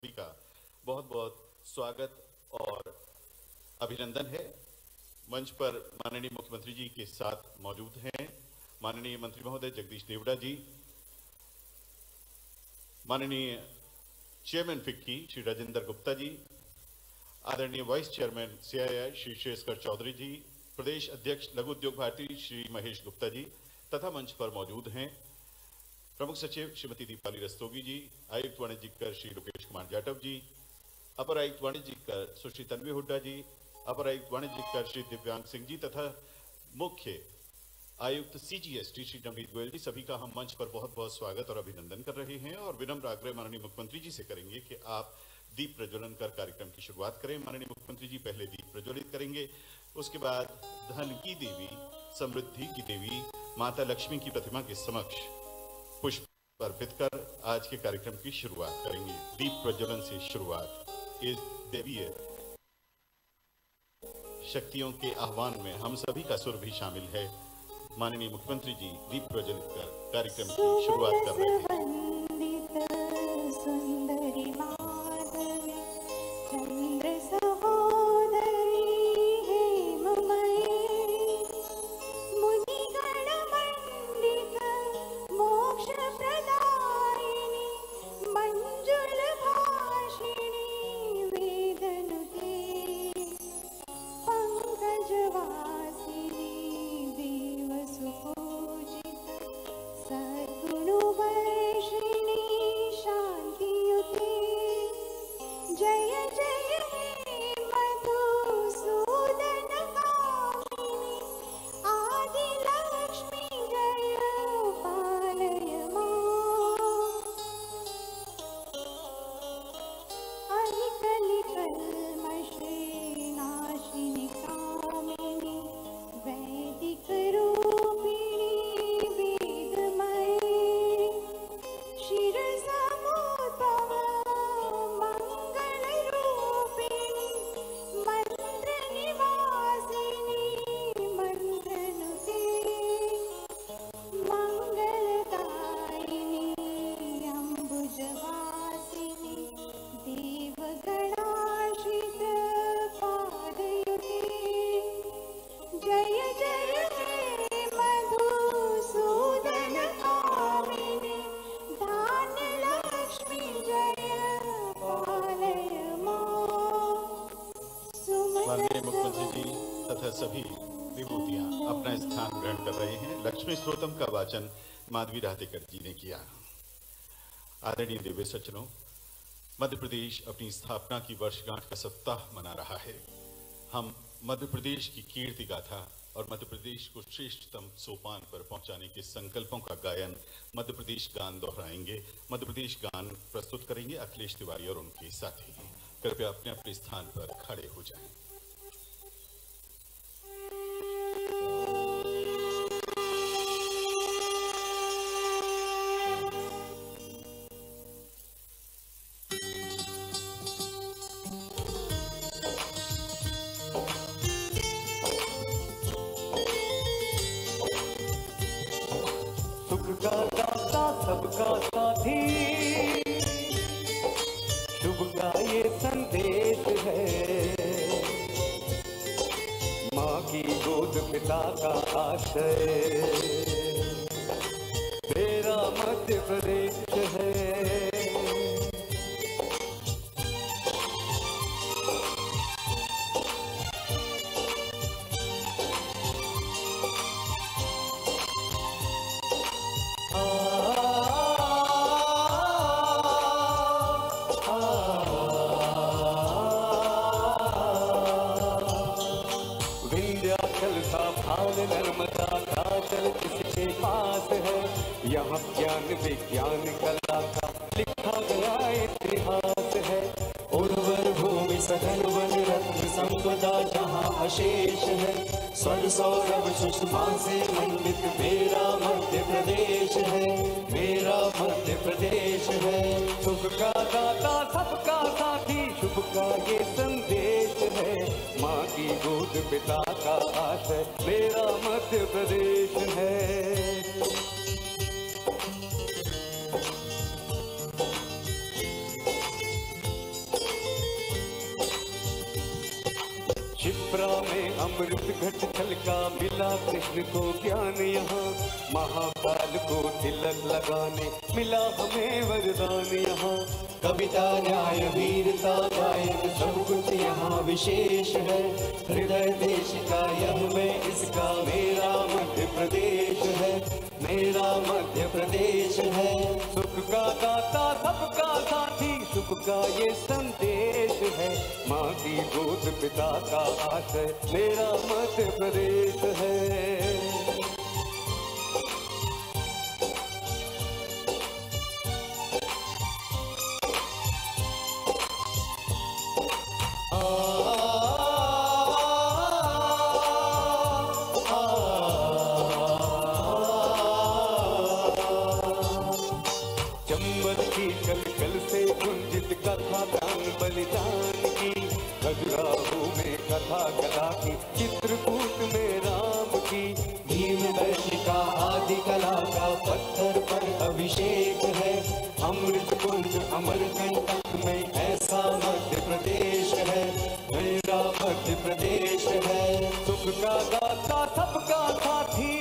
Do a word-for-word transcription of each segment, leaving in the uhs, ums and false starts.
का बहुत बहुत स्वागत और अभिनंदन है। मंच पर माननीय मुख्यमंत्री जी के साथ मौजूद हैं माननीय मंत्री महोदय जगदीश देवड़ा जी, माननीय चेयरमैन फिक्की श्री राजेंद्र गुप्ता जी, आदरणीय vice chairman CII Shri Sheshkar Chaudhary ji, प्रदेश अध्यक्ष लघु उद्योग भारती श्री महेश गुप्ता जी तथा मंच पर मौजूद हैं प्रमुख सचिव श्रीमती दीपाली रस्तोगी जी, आयुक्त वाणिज्यिक कर श्री लोकेश कुमार जाटव जी, अपर आयुक्त वाणिज्यिक कर सुश्री तन्वी हुड्डा जी, अपर आयुक्त वाणिज्यिक कर श्री दिव्यांग सिंह जी तथा मुख्य आयुक्त सीजीएसटी श्री नवनीत गोयल जी, सभी का हम मंच पर बहुत बहुत स्वागत और अभिनंदन कर रहे हैं और विनम्र आग्रह माननीय मुख्यमंत्री जी से करेंगे कि आप दीप प्रज्वलन कर कार्यक्रम की शुरुआत करें। माननीय मुख्यमंत्री जी पहले दीप प्रज्वलित करेंगे, उसके बाद धन की देवी, समृद्धि की देवी माता लक्ष्मी की प्रतिमा के समक्ष पुष्प अर्पित कर आज के कार्यक्रम की शुरुआत करेंगे। दीप प्रज्वलन से शुरुआत इस देवीय शक्तियों के आह्वान में हम सभी का सुर भी शामिल है। माननीय मुख्यमंत्री जी दीप प्रज्वलित कर कार्यक्रम की शुरुआत कर रहे हैं। सभी विभूतियां अपना स्थान ग्रहण कर रहे हैं। लक्ष्मी स्त्रोतम का वाचन माधवी राहतेकर जी ने किया। आदरणीय दिव्य सज्जनों, मध्य प्रदेश अपनी स्थापना की वर्षगांठ का सप्ताह मना रहा है। हम मध्य प्रदेश की कीर्ति गाथा और मध्य प्रदेश को श्रेष्ठतम सोपान पर पहुंचाने के संकल्पों का गायन मध्य प्रदेश गान दोहराएंगे। मध्य प्रदेश गान प्रस्तुत करेंगे अखिलेश तिवारी और उनके साथी। कृपया अपने अपने स्थान पर खड़े हो जाएं। सबका साथी शुभ का ये संदेश है, माँ की गोद पिता का आश्रय, तेरा मध्य प्रदेश है। नर्मदा का जल किसके पास है, यहाँ ज्ञान विज्ञान कला का लिखा गया इतिहास है। उर्वर भूमि सघन वन रत्न संपदा जहाँ अशेष है, स्वर सौरभ सुषमा से मंडित मेरा मध्य प्रदेश है, मेरा मध्य प्रदेश है। सुख का दाता सबका साथी शुभ का ये संदेश है, माँ की गोद पिता का आश्रय मेरा मध्य प्रदेश है। शिप्रा में अमृत घट छलका, मिला कृष्ण को ज्ञान यहाँ। महाकाल को तिलक लगाने मिला हमें वरदान यहाँ। कविता न्याय वीरता गायन सब कुछ यहाँ विशेष है। हृदय देश का यह में इसका मेरा मध्य प्रदेश है, मेरा मध्य प्रदेश है। सुख का दाता सबका साथी, सुख का ये संदेश है। माँ की गोद पिता का आश्रय मेरा मध्य प्रदेश है। बलिदान की खजुराहो में कथा कला की, चित्रकूट में राम की। भीमदर्शिका आदि कला का पत्थर पर अभिषेक है। अमृत कुंज अमरकंटक में ऐसा मध्य प्रदेश है, मेरा मध्य प्रदेश है। सुख का दाता सबका साथी,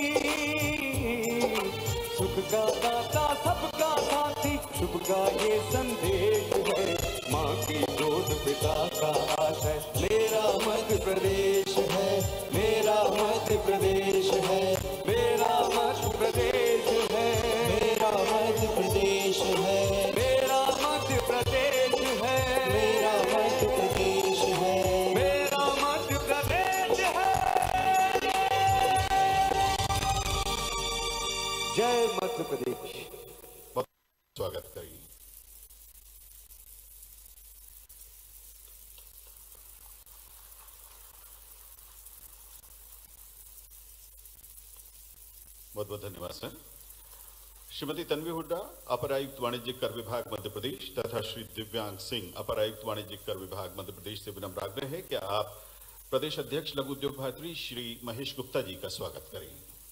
सुख का दाता सबका साथी, शुभ का ये संदेश है। माँ की गोद पिता का आश्रय मेरा मध्य प्रदेश है, मेरा मध्य प्रदेश है, मेरा मध्य प्रदेश है, मेरा मध्य प्रदेश है, मेरा मध्य प्रदेश है, मेरा मध्य प्रदेश है, मेरा मध्य प्रदेश है। जय मध्य प्रदेश। स्वागत करिए। बहुत बहुत धन्यवाद सर। श्रीमती तन्वी हुड्डा, अपर आयुक्त वाणिज्यिक कर विभाग मध्य प्रदेश, तथा श्री दिव्यांग सिंह, अपर आयुक्त वाणिज्यिक कर विभाग मध्य प्रदेश से विनम्र आग्रह है कि आप प्रदेश अध्यक्ष लघु उद्योग भारती श्री महेश गुप्ता जी का स्वागत करें।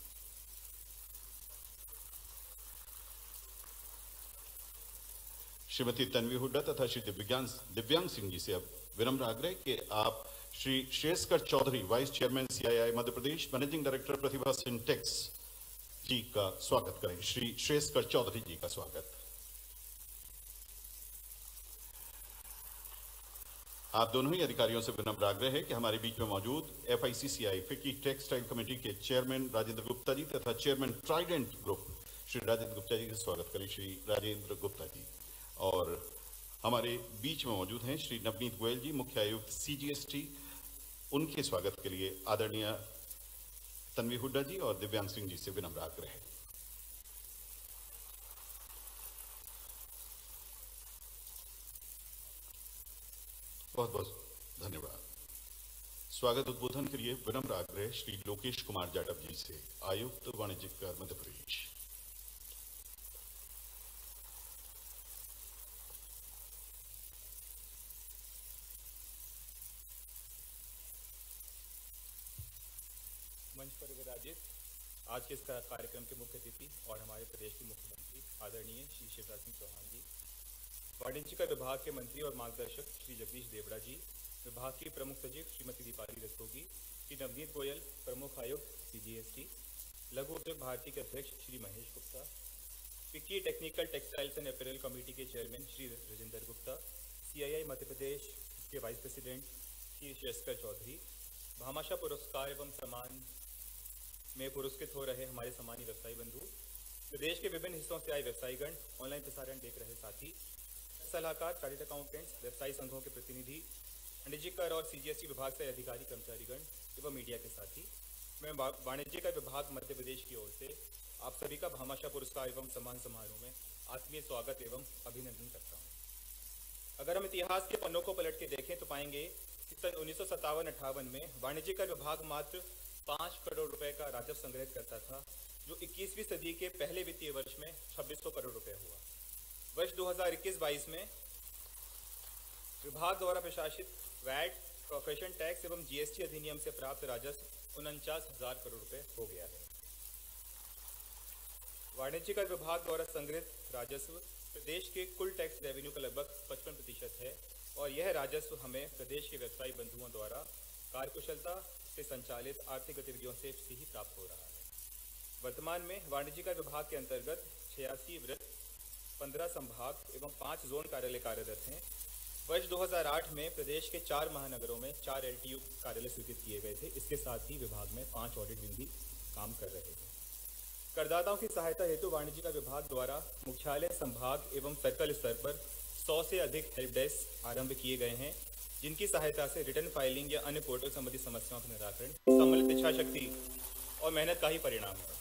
श्रीमती तन्वी हुड्डा तथा श्री दिव्यांग दिव्यांग सिंह जी से अब विनम्र आग्रह कि आप Shri Shreyaskar Chaudhary, vice chairman CII Madhya Pradesh, managing director Pratibha Syntex ji का स्वागत करें। श्री श्रेयस्कर चौधरी जी का स्वागत। आप दोनों ही अधिकारियों से विनम्र आग्रह है कि हमारे बीच में मौजूद एफआईसीसीआई फिक्की टेक्सटाइल कमेटी के चेयरमैन राजेंद्र गुप्ता जी तथा chairman Trident group Shri Rajendra Gupta ji का स्वागत करें। श्री राजेंद्र गुप्ता जी। और हमारे बीच में मौजूद हैं श्री नवनीत गोयल जी, मुख्य आयुक्त सीजीएसटी। उनके स्वागत के लिए आदरणीय तन्वी हुड्डा जी और दिव्यांग सिंह जी से विनम्र आग्रह है। बहुत बहुत धन्यवाद। स्वागत उद्बोधन के लिए विनम्र आग्रह श्री लोकेश कुमार जाटव जी से, आयुक्त वाणिज्यिक कर मध्य प्रदेश। मंच पर विराजित आज के इस कार्यक्रम के मुख्य अतिथि और हमारे प्रदेश के मुख्यमंत्री आदरणीय श्री शिवराज सिंह चौहान जी, वाणिज्यिक विभाग के मंत्री और मार्गदर्शक श्री जगदीश देवड़ा जी, विभाग की प्रमुख सचिव श्रीमती दीपाली रस्तोगी, श्री नवनीत गोयल, प्रमुख आयुक्त सीजीएसटी, लघु उद्योग भारती के अध्यक्ष Shri Mahesh Gupta, FICCI technical textiles and apparel committee के चेयरमैन श्री राजेंद्र गुप्ता, सीआईआई मध्य प्रदेश के वाइस प्रेसिडेंट श्री श्रेयस्कर चौधरी, भामाशाह पुरस्कार एवं सम्मान में पुरस्कृत हो रहे हमारे सम्मानीय व्यवसायी बंधु, प्रदेश के विभिन्न हिस्सों से आए व्यवसायीगण, ऑनलाइन प्रसारण देख रहे साथी, सलाहकार, चार्टर्ड अकाउंटेंट्स, व्यवसायी संघों के प्रतिनिधि, वाणिज्यिक कर और सीजीएसटी विभाग से अधिकारी कर्मचारीगण एवं मीडिया के साथी, मैं वाणिज्यिक कर विभाग मध्य प्रदेश की ओर से आप सभी का भामाशाह पुरस्कार एवं सम्मान समारोह में आत्मीय स्वागत एवं अभिनंदन करता हूँ। अगर हम इतिहास के पन्नों को पलट के देखें तो पाएंगे कि सन उन्नीस सौ सत्तावन अट्ठावन में वाणिज्यिक कर विभाग मात्र पाँच करोड़ रुपए का राजस्व संग्रहित करता था, जो इक्कीसवीं सदी के पहले वित्तीय वर्ष में छब्बीस सौ करोड़ रुपए हुआ। वर्ष दो हज़ार इक्कीस बाईस में विभाग द्वारा प्रशासित वैट, प्रोफेशन टैक्स एवं जीएसटी अधिनियम से प्राप्त राजस्व उनचास हजार करोड़ रुपए हो गया है। वाणिज्यिक कर विभाग द्वारा संग्रहित राजस्व प्रदेश के कुल टैक्स रेवेन्यू का लगभग पचपन प्रतिशत है और यह राजस्व हमें प्रदेश के व्यवसायी बंधुओं द्वारा कार्यकुशलता से संचालित आर्थिक गतिविधियों से ही प्राप्त हो रहा है। वर्तमान में वाणिज्य कर विभाग के अंतर्गत छियासी वृत्त, पंद्रह संभाग एवं पाँच जोन कार्यालय कार्यरत हैं। वर्ष दो हज़ार आठ में प्रदेश के चार महानगरों में चार एलटीयू कार्यालय स्वीकृत किए गए थे। इसके साथ ही विभाग में पांच ऑडिट विंग भी काम कर रहे थे। करदाताओं की सहायता हेतु वाणिज्य कर विभाग द्वारा मुख्यालय, संभाग एवं सर्कल स्तर पर सौ से अधिक हेल्प डेस्क आरंभ किए गए हैं, जिनकी सहायता से रिटर्न फाइलिंग या अन्य पोर्टल संबंधी समस्याओं का निराकरण सम्मिलित इच्छा शक्ति और मेहनत का ही परिणाम है।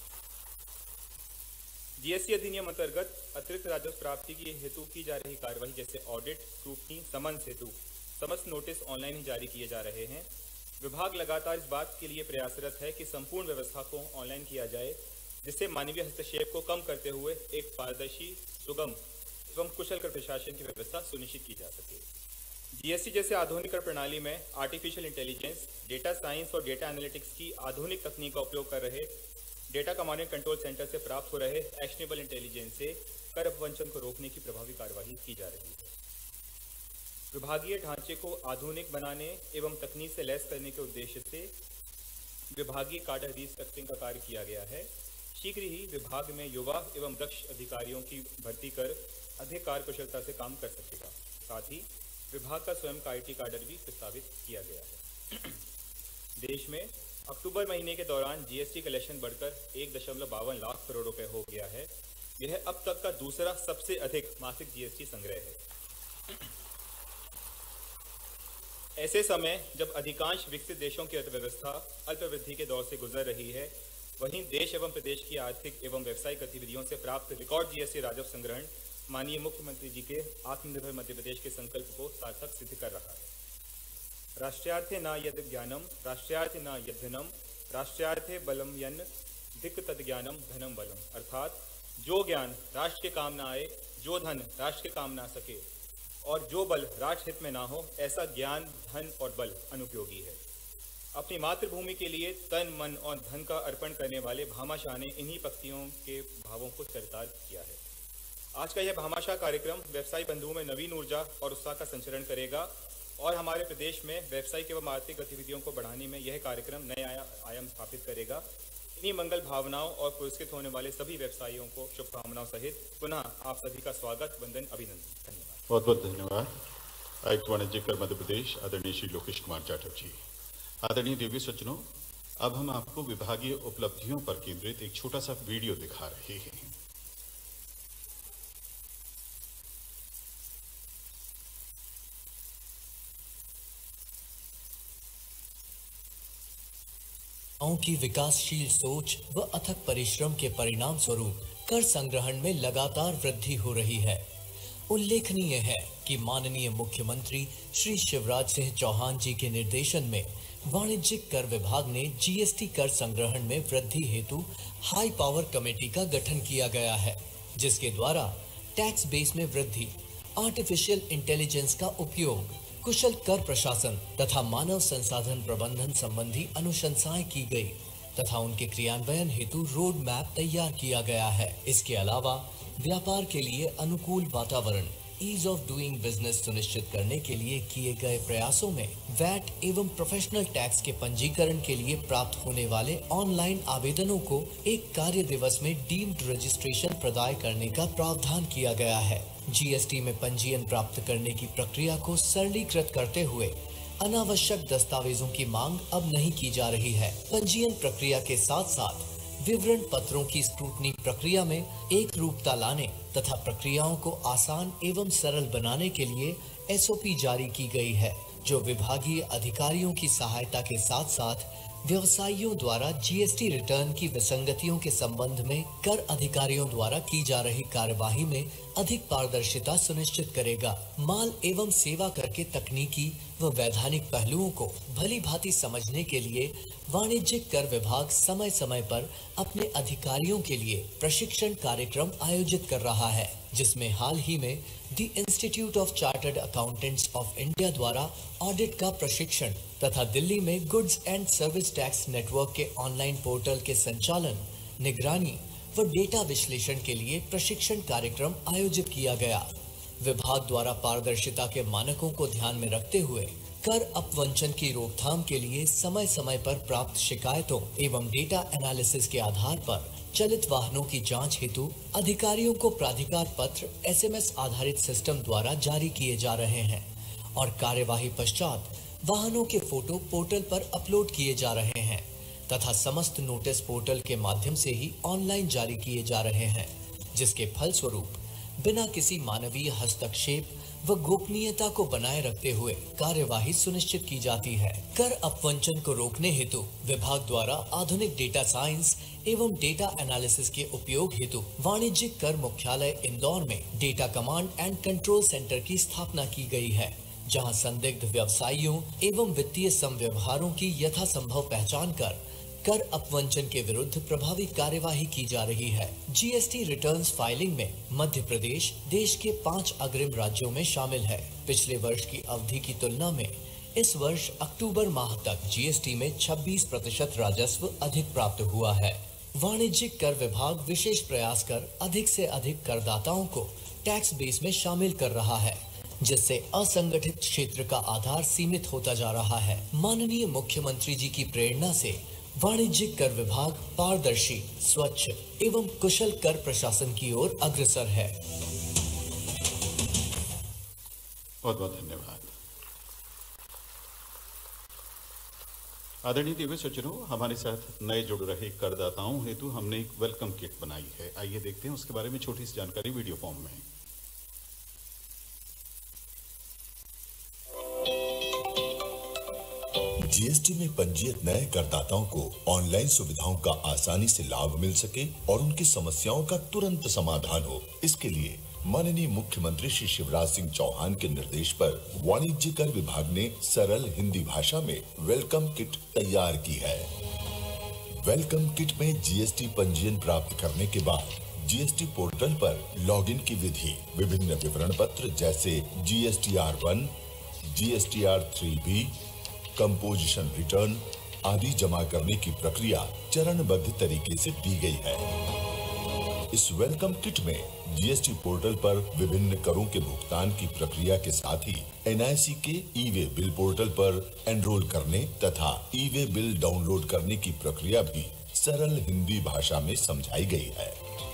जीएसटी अधिनियम अंतर्गत अतिरिक्त राजस्व प्राप्ति की हेतु की जा रही कार्यवाही जैसे ऑडिट, स्क्रूटनी, समन्स हेतु समस्त नोटिस ऑनलाइन ही जारी किए जा रहे हैं। विभाग लगातार इस बात के लिए प्रयासरत है कि संपूर्ण व्यवस्था को ऑनलाइन किया जाए, जिससे मानवीय हस्तक्षेप को कम करते हुए एक पारदर्शी, सुगम एवं कुशल कर प्रशासन की व्यवस्था सुनिश्चित की जा सके। जीएसटी जैसे आधुनिक कर प्रणाली में आर्टिफिशियल इंटेलिजेंस, डेटा साइंस और डेटा एनालिटिक्स की आधुनिक तकनीक का उपयोग कर रहे data command and control centre से प्राप्त हो रहे एक्शनेबल इंटेलिजेंस से कर अपवंचन को रोकने की प्रभावी कार्यवाही की जा रही है। विभागीय ढांचे को आधुनिक बनाने एवं तकनीक से लैस करने के उद्देश्य से विभागीय काडर रिस्ट्रक्चरिंग का कार्य किया गया है। शीघ्र ही विभाग में युवा एवं दक्ष अधिकारियों की भर्ती कर अधिक कार्यकुशलता से काम कर सकेगा। साथ ही विभाग का स्वयं का आईटी काडर भी प्रस्तावित किया गया है। देश में अक्टूबर महीने के दौरान जीएसटी कलेक्शन बढ़कर एक दशमलव बावन लाख करोड़ रुपए हो गया है। यह अब तक का दूसरा सबसे अधिक मासिक जीएसटी संग्रह है। ऐसे समय जब अधिकांश विकसित देशों की अर्थव्यवस्था अल्पवृद्धि के दौर से गुजर रही है, वहीं देश एवं प्रदेश की आर्थिक एवं व्यावसायिक गतिविधियों से प्राप्त रिकॉर्ड जीएसटी राजस्व संग्रहण माननीय मुख्यमंत्री जी के आत्मनिर्भर मध्य प्रदेश के संकल्प को सार्थक सिद्ध कर रहा है। राष्ट्रार्थे न यद ज्ञानम, राष्ट्रार्थे न यद्धनम, राष्ट्रार्थे बलम यन दिक् तद ज्ञानम धनम बलम। अर्थात जो ज्ञान राष्ट्र के काम न आए, जो धन राष्ट्र के काम ना सके और जो बल राष्ट्र हित में ना हो, ऐसा ज्ञान, धन और बल अनुपयोगी है। अपनी मातृभूमि के लिए तन, मन और धन का अर्पण करने वाले भामाशाह ने इन्हीं पंक्तियों के भावों को चरितार्थ किया है। आज का यह भामाशाह कार्यक्रम व्यवसायी बंधुओं में नवीन ऊर्जा और उत्साह का संचरण करेगा और हमारे प्रदेश में व्यावसायिक एवं आर्थिक गतिविधियों को बढ़ाने में यह कार्यक्रम नए आया, आयाम स्थापित करेगा। इन्हीं मंगल भावनाओं और पुरस्कृत होने वाले सभी व्यवसायियों को शुभकामनाओं सहित पुनः आप सभी का स्वागत, वंदन, अभिनंदन। धन्यवाद। बहुत बहुत धन्यवाद। आयुक्त वाणिज्य कर मध्य प्रदेश आदरणीय श्री लोकेश कुमार जाटव जी। आदरणीय देवी सज्जनों, अब हम आपको विभागीय उपलब्धियों पर केंद्रित एक छोटा सा वीडियो दिखा रहे हैं। की विकासशील सोच व अथक परिश्रम के परिणाम स्वरूप कर संग्रहण में लगातार वृद्धि हो रही है। उल्लेखनीय है कि माननीय मुख्यमंत्री श्री शिवराज सिंह चौहान जी के निर्देशन में वाणिज्यिक कर विभाग ने जीएसटी कर संग्रहण में वृद्धि हेतु हाई पावर कमेटी का गठन किया गया है, जिसके द्वारा टैक्स बेस में वृद्धि, आर्टिफिशियल इंटेलिजेंस का उपयोग, कुशल कर प्रशासन तथा मानव संसाधन प्रबंधन संबंधी अनुशंसाएं की गई तथा उनके क्रियान्वयन हेतु रोड मैप तैयार किया गया है। इसके अलावा व्यापार के लिए अनुकूल वातावरण, ईज ऑफ डूइंग बिजनेस सुनिश्चित करने के लिए किए गए प्रयासों में वैट एवं प्रोफेशनल टैक्स के पंजीकरण के लिए प्राप्त होने वाले ऑनलाइन आवेदनों को एक कार्य दिवस में डीम्ड रजिस्ट्रेशन प्रदान करने का प्रावधान किया गया है। जीएसटी में पंजीयन प्राप्त करने की प्रक्रिया को सरलीकृत करते हुए अनावश्यक दस्तावेजों की मांग अब नहीं की जा रही है। पंजीयन प्रक्रिया के साथ साथ विवरण पत्रों की स्क्रूटनी प्रक्रिया में एक रूपता लाने तथा प्रक्रियाओं को आसान एवं सरल बनाने के लिए एसओपी जारी की गई है, जो विभागीय अधिकारियों की सहायता के साथ साथ व्यवसायियों द्वारा जीएसटी रिटर्न की विसंगतियों के संबंध में कर अधिकारियों द्वारा की जा रही कार्यवाही में अधिक पारदर्शिता सुनिश्चित करेगा। माल एवं सेवा कर के तकनीकी व वैधानिक पहलुओं को भली भांति समझने के लिए वाणिज्यिक कर विभाग समय समय पर अपने अधिकारियों के लिए प्रशिक्षण कार्यक्रम आयोजित कर रहा है, जिसमें हाल ही में the institute of chartered accountants of India audit ऑडिट का प्रशिक्षण तथा दिल्ली में goods and service tax network के ऑनलाइन पोर्टल के संचालन, निगरानी व डेटा विश्लेषण के लिए प्रशिक्षण कार्यक्रम आयोजित किया गया। विभाग द्वारा पारदर्शिता के मानकों को ध्यान में रखते हुए कर अपवंचन की रोकथाम के लिए समय समय पर प्राप्त शिकायतों एवं डेटा एनालिसिस के आधार पर चलित वाहनों की जांच हेतु अधिकारियों को प्राधिकार पत्र एसएमएस आधारित सिस्टम द्वारा जारी किए जा रहे हैं और कार्यवाही पश्चात वाहनों के फोटो पोर्टल पर अपलोड किए जा रहे हैं तथा समस्त नोटिस पोर्टल के माध्यम से ही ऑनलाइन जारी किए जा रहे हैं, जिसके फलस्वरूप बिना किसी मानवीय हस्तक्षेप व गोपनीयता को बनाए रखते हुए कार्यवाही सुनिश्चित की जाती है। कर अपवंचन को रोकने हेतु विभाग द्वारा आधुनिक डेटा साइंस एवं डेटा एनालिसिस के उपयोग हेतु वाणिज्यिक कर मुख्यालय इंदौर में data command and control centre की स्थापना की गई है, जहां संदिग्ध व्यवसायियों एवं वित्तीय संव्यवहारों की यथासंभव पहचान कर कर अपवंचन के विरुद्ध प्रभावी कार्यवाही की जा रही है। जीएसटी रिटर्न्स फाइलिंग में मध्य प्रदेश देश के पांच अग्रिम राज्यों में शामिल है। पिछले वर्ष की अवधि की तुलना में इस वर्ष अक्टूबर माह तक जीएसटी में छब्बीस प्रतिशत राजस्व अधिक प्राप्त हुआ है। वाणिज्यिक कर विभाग विशेष प्रयास कर अधिक से अधिक करदाताओं को टैक्स बेस में शामिल कर रहा है, जिससे असंगठित क्षेत्र का आधार सीमित होता जा रहा है। माननीय मुख्यमंत्री जी की प्रेरणा से वाणिज्यिक कर विभाग पारदर्शी, स्वच्छ एवं कुशल कर प्रशासन की ओर अग्रसर है। बहुत बहुत धन्यवाद। आदरणीय दिव्य सज्जनों, हमारे साथ नए जुड़ रहे करदाताओं हेतु हमने एक वेलकम किट बनाई है। आइए देखते हैं उसके बारे में छोटी सी जानकारी वीडियो फॉर्म में। जीएसटी में पंजीयत नए करदाताओं को ऑनलाइन सुविधाओं का आसानी से लाभ मिल सके और उनकी समस्याओं का तुरंत समाधान हो, इसके लिए माननीय मुख्यमंत्री श्री शिवराज सिंह चौहान के निर्देश पर वाणिज्य कर विभाग ने सरल हिंदी भाषा में वेलकम किट तैयार की है। वेलकम किट में जीएसटी पंजीयन प्राप्त करने के बाद जीएसटी पोर्टल पर लॉगिन की विधि, विभिन्न विवरण पत्र जैसे GSTR one, GSTR three B, composition return आदि जमा करने की प्रक्रिया चरणबद्ध तरीके से दी गई है। इस वेलकम किट में जीएसटी पोर्टल पर विभिन्न करों के भुगतान की प्रक्रिया के साथ ही एनआईसी के ई वे बिल पोर्टल पर एनरोल करने तथा ई वे बिल डाउनलोड करने की प्रक्रिया भी सरल हिंदी भाषा में समझाई गई है।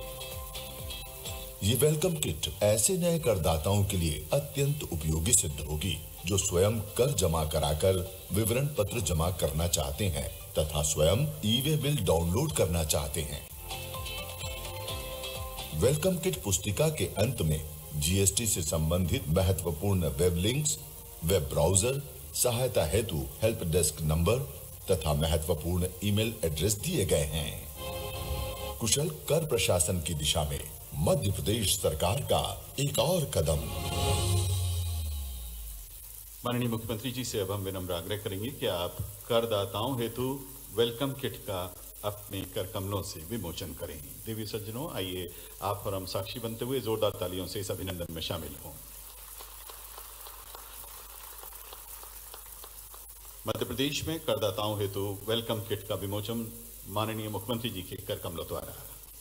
ये वेलकम किट ऐसे नए करदाताओं के लिए अत्यंत उपयोगी सिद्ध होगी जो स्वयं कर जमा कराकर विवरण पत्र जमा करना चाहते हैं तथा स्वयं ई वे बिल डाउनलोड करना चाहते हैं। वेलकम किट पुस्तिका के अंत में जीएसटी से संबंधित महत्वपूर्ण वेब लिंक्स, वेब ब्राउजर, सहायता हेतु हेल्प डेस्क नंबर तथा महत्वपूर्ण ईमेल एड्रेस दिए गए हैं। कुशल कर प्रशासन की दिशा में मध्य प्रदेश सरकार का एक और कदम। माननीय मुख्यमंत्री जी से अब हम विनम्र आग्रह करेंगे कि आप करदाताओं हेतु वेलकम किट का अपने कर कमलों से विमोचन करें। देवी सज्जनों, आइए आप और हम साक्षी बनते हुए जोरदार तालियों से इस अभिनंदन में शामिल हों। मध्य प्रदेश में करदाताओं हेतु वेलकम किट का विमोचन माननीय मुख्यमंत्री जी के कर कमलों द्वारा।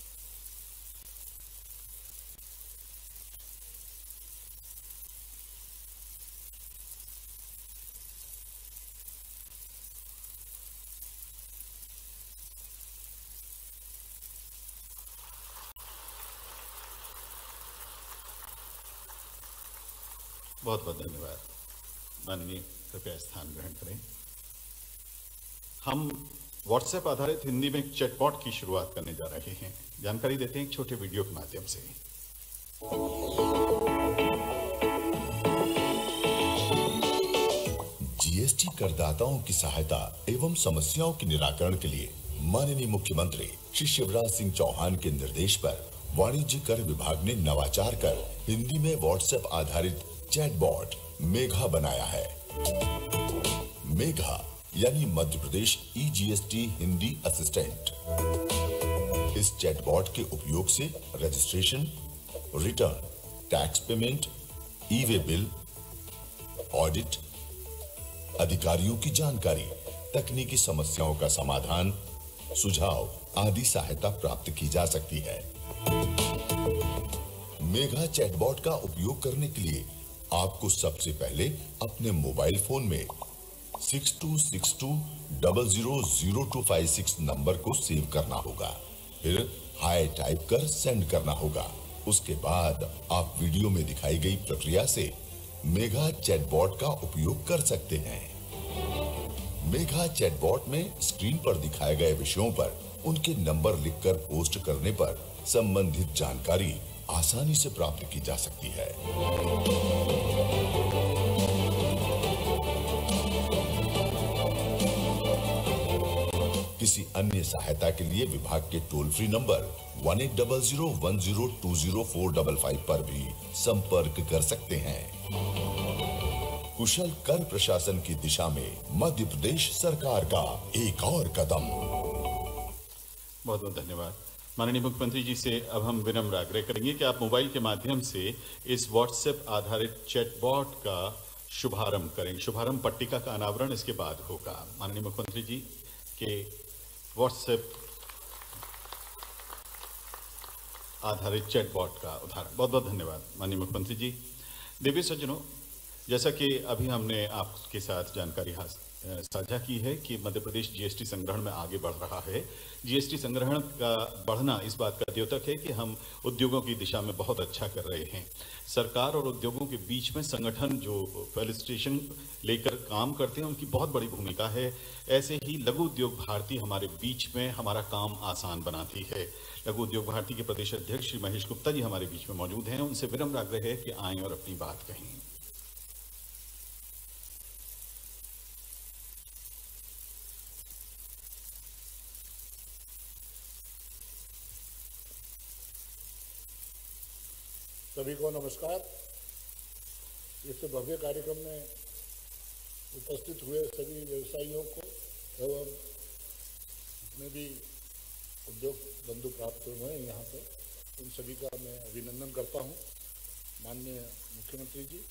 बहुत बहुत धन्यवाद। माननीय, कृपया स्थान ग्रहण करें। हम व्हाट्सएप आधारित हिंदी में एक चैटबॉट की शुरुआत करने जा रहे हैं। जानकारी देते हैं एक छोटे वीडियो के माध्यम से। जीएसटी करदाताओं की सहायता एवं समस्याओं के निराकरण के लिए माननीय मुख्यमंत्री श्री शिवराज सिंह चौहान के निर्देश पर वाणिज्य कर विभाग ने नवाचार कर हिंदी में व्हाट्सएप आधारित चैटबॉट मेघा बनाया है। मेघा यानी मध्य प्रदेश ई जीएसटी हिंदी असिस्टेंट। इस चैटबॉट के उपयोग से रजिस्ट्रेशन, रिटर्न, टैक्स पेमेंट, ई वे बिल, ऑडिट, अधिकारियों की जानकारी, तकनीकी समस्याओं का समाधान, सुझाव आदि सहायता प्राप्त की जा सकती है। मेघा चैटबॉट का उपयोग करने के लिए आपको सबसे पहले अपने मोबाइल फोन में six two six two double zero zero two five six number को सेव करना होगा। फिर हाय टाइप कर सेंड करना होगा। उसके बाद आप वीडियो में दिखाई गई प्रक्रिया से मेघा चैटबॉट का उपयोग कर सकते हैं। मेघा चैटबॉट में स्क्रीन पर दिखाए गए विषयों पर उनके नंबर लिखकर पोस्ट करने पर संबंधित जानकारी आसानी से प्राप्त की जा सकती है। किसी अन्य सहायता के लिए विभाग के toll free number one eight double zero one zero two zero four double five पर भी संपर्क कर सकते हैं। कुशल कर प्रशासन की दिशा में मध्य प्रदेश सरकार का एक और कदम। बहुत बहुत धन्यवाद। माननीय मुख्यमंत्री जी से अब हम विनम्र आग्रह करेंगे कि आप मोबाइल के माध्यम से इस व्हाट्सएप आधारित चैटबॉट का शुभारंभ करें। शुभारंभ पट्टिका का अनावरण इसके बाद होगा। माननीय मुख्यमंत्री जी के व्हाट्सएप आधारित चैटबॉट का उदाहरण। बहुत बहुत धन्यवाद माननीय मुख्यमंत्री जी। देवी सज्जनों, जैसा कि अभी हमने आपके साथ जानकारी हासिल साझा की है कि मध्य प्रदेश जीएसटी संग्रहण में आगे बढ़ रहा है। जीएसटी संग्रहण का बढ़ना इस बात का द्योतक है कि हम उद्योगों की दिशा में बहुत अच्छा कर रहे हैं। सरकार और उद्योगों के बीच में संगठन जो फैसिलिटेशन लेकर काम करते हैं उनकी बहुत बड़ी भूमिका है। ऐसे ही लघु उद्योग भारती हमारे बीच में हमारा काम आसान बनाती है। लघु उद्योग भारती के प्रदेश अध्यक्ष श्री महेश गुप्ता जी हमारे बीच में मौजूद हैं। उनसे विनम्र आग्रह है कि आएं और अपनी बात कहें। सभी को नमस्कार। इस भव्य कार्यक्रम में उपस्थित हुए सभी व्यवसायियों को एवं जितने भी उद्योग बंधु प्राप्त हुए हैं यहाँ पे, उन सभी का मैं अभिनंदन करता हूँ। माननीय मुख्यमंत्री जी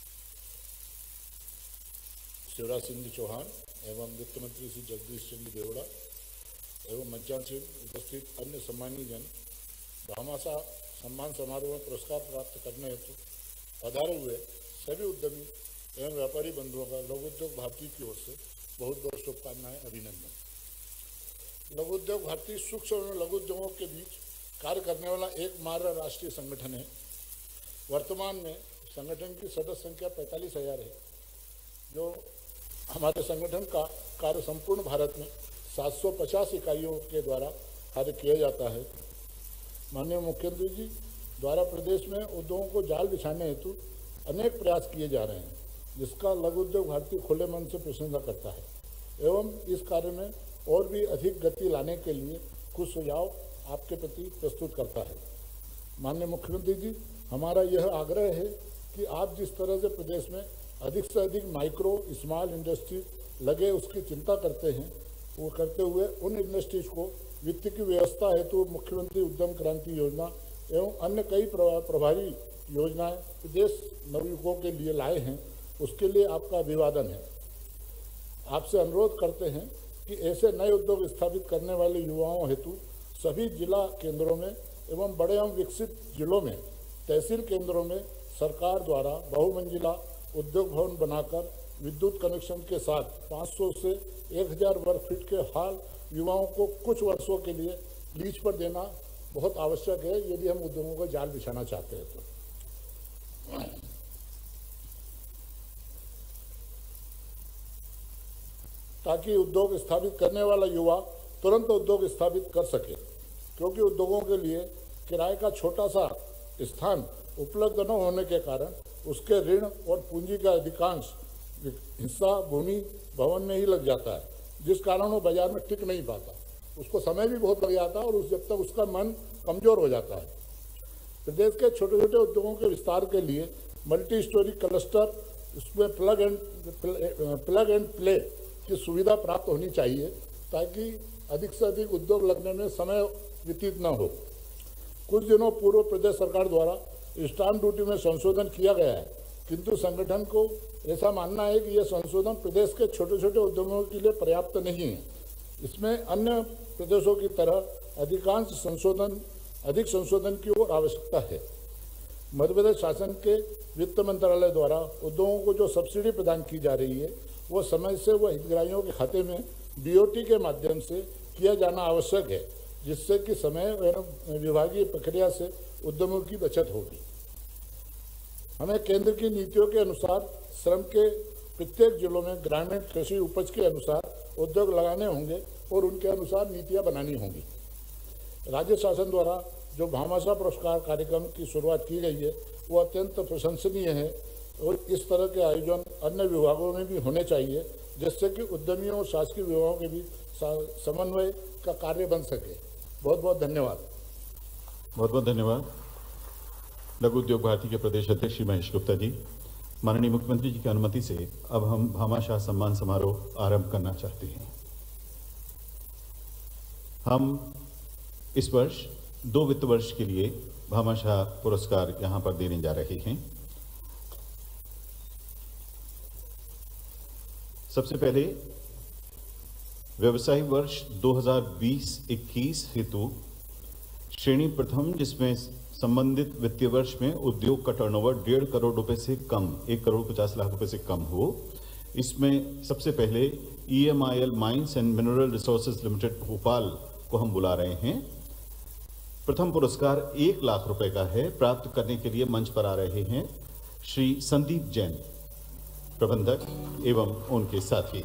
शिवराज सिंह जी चौहान एवं वित्त मंत्री श्री जगदीश चंद्र देवड़ा एवं मंचांश से उपस्थित अन्य सम्मानीय जन भामाशाह सम्मान समारोह में पुरस्कार प्राप्त करने हेतु पधारे हुए सभी उद्यमी एवं व्यापारी बंधुओं का लघु उद्योग भारती की ओर से बहुत बहुत शुभकामनाएं, अभिनंदन। लघु उद्योग भारती सूक्ष्म एवं लघु उद्योगों के बीच कार्य करने वाला एकमात्र राष्ट्रीय संगठन है। वर्तमान में संगठन की सदस्य संख्या पैंतालीस हजार है। जो हमारे संगठन का कार्य संपूर्ण भारत में सात सौ पचास इकाइयों के द्वारा कार्य किया जाता है। माननीय मुख्यमंत्री जी द्वारा प्रदेश में उद्योगों को जाल बिछाने हेतु अनेक प्रयास किए जा रहे हैं, जिसका लघु उद्योग भारती खुले मन से प्रशंसा करता है एवं इस कार्य में और भी अधिक गति लाने के लिए कुछ सुझाव आपके प्रति प्रस्तुत करता है। माननीय मुख्यमंत्री जी, हमारा यह आग्रह है कि आप जिस तरह से प्रदेश में अधिक से अधिक माइक्रो स्मॉल इंडस्ट्री लगे उसकी चिंता करते हैं, वो करते हुए उन इंडस्ट्रीज को वित्त की व्यवस्था हेतु मुख्यमंत्री उद्यम क्रांति योजना एवं अन्य कई प्रभावी योजनाएं प्रदेश नवयुवकों के लिए लाए हैं, उसके लिए आपका अभिवादन है। आपसे अनुरोध करते हैं कि ऐसे नए उद्योग स्थापित करने वाले युवाओं हेतु सभी जिला केंद्रों में एवं बड़े एवं विकसित जिलों में तहसील केंद्रों में सरकार द्वारा बहुमंजिला उद्योग भवन बनाकर विद्युत कनेक्शन के साथ पाँच सौ से एक हज़ार वर्ग फीट के हाल युवाओं को कुछ वर्षों के लिए लीज पर देना बहुत आवश्यक है, यदि हम उद्योगों को जाल बिछाना चाहते हैं तो। ताकि उद्योग स्थापित करने वाला युवा तुरंत उद्योग स्थापित कर सके, क्योंकि उद्योगों के लिए किराए का छोटा सा स्थान उपलब्ध न होने के कारण उसके ऋण और पूंजी का अधिकांश हिस्सा भूमि भवन में ही लग जाता है, जिस कारण वो बाजार में टिक नहीं पाता। उसको समय भी बहुत लग जाता है और उस जब तक उसका मन कमजोर हो जाता है। प्रदेश के छोटे छोटे उद्योगों के विस्तार के लिए मल्टी स्टोरी क्लस्टर, उसमें plug and plug and play की सुविधा प्राप्त होनी चाहिए, ताकि अधिक से अधिक उद्योग लगने में समय व्यतीत न हो। कुछ दिनों पूर्व प्रदेश सरकार द्वारा स्टाम्प ड्यूटी में संशोधन किया गया है, किंतु संगठन को ऐसा मानना है कि यह संशोधन प्रदेश के छोटे छोटे उद्योगों के लिए पर्याप्त नहीं है। इसमें अन्य प्रदेशों की तरह अधिकांश संशोधन अधिक संशोधन की ओर आवश्यकता है। मध्य प्रदेश शासन के वित्त मंत्रालय द्वारा उद्योगों को जो सब्सिडी प्रदान की जा रही है वो समय से वो हितग्राहियों के खाते में बीओटी के माध्यम से किया जाना आवश्यक है, जिससे कि समय एवं विभागीय प्रक्रिया से उद्यमों की बचत होगी। हमें केंद्र की नीतियों के अनुसार श्रम के प्रत्येक जिलों में ग्रामीण कृषि उपज के अनुसार उद्योग लगाने होंगे और उनके अनुसार नीतियां बनानी होंगी। राज्य शासन द्वारा जो भामाशाह पुरस्कार कार्यक्रम की शुरुआत की गई है वो अत्यंत प्रशंसनीय है और इस तरह के आयोजन अन्य विभागों में भी होने चाहिए, जिससे कि उद्यमियों और शासकीय विभागों के बीच समन्वय का कार्य बन सके। बहुत बहुत धन्यवाद। बहुत बहुत धन्यवाद। लघु उद्योग भारती के प्रदेश अध्यक्ष श्री महेश गुप्ता जी, माननीय मुख्यमंत्री जी की अनुमति से अब हम भामाशाह सम्मान समारोह आरंभ करना चाहते हैं। हम इस वर्ष दो वित्त वर्ष के लिए भामाशाह पुरस्कार यहां पर देने जा रहे हैं। सबसे पहले व्यवसायिक वर्ष दो हज़ार बीस इक्कीस हेतु श्रेणी प्रथम, जिसमें संबंधित वित्तीय वर्ष में उद्योग का टर्नओवर डेढ़ करोड़ रुपए से कम, एक करोड़ पचास लाख रुपए से कम हो, इसमें सबसे पहले E M I L mines and mineral resources limited Bhopal को हम बुला रहे हैं। प्रथम पुरस्कार एक लाख रुपए का है। प्राप्त करने के लिए मंच पर आ रहे हैं श्री संदीप जैन, प्रबंधक एवं उनके साथी,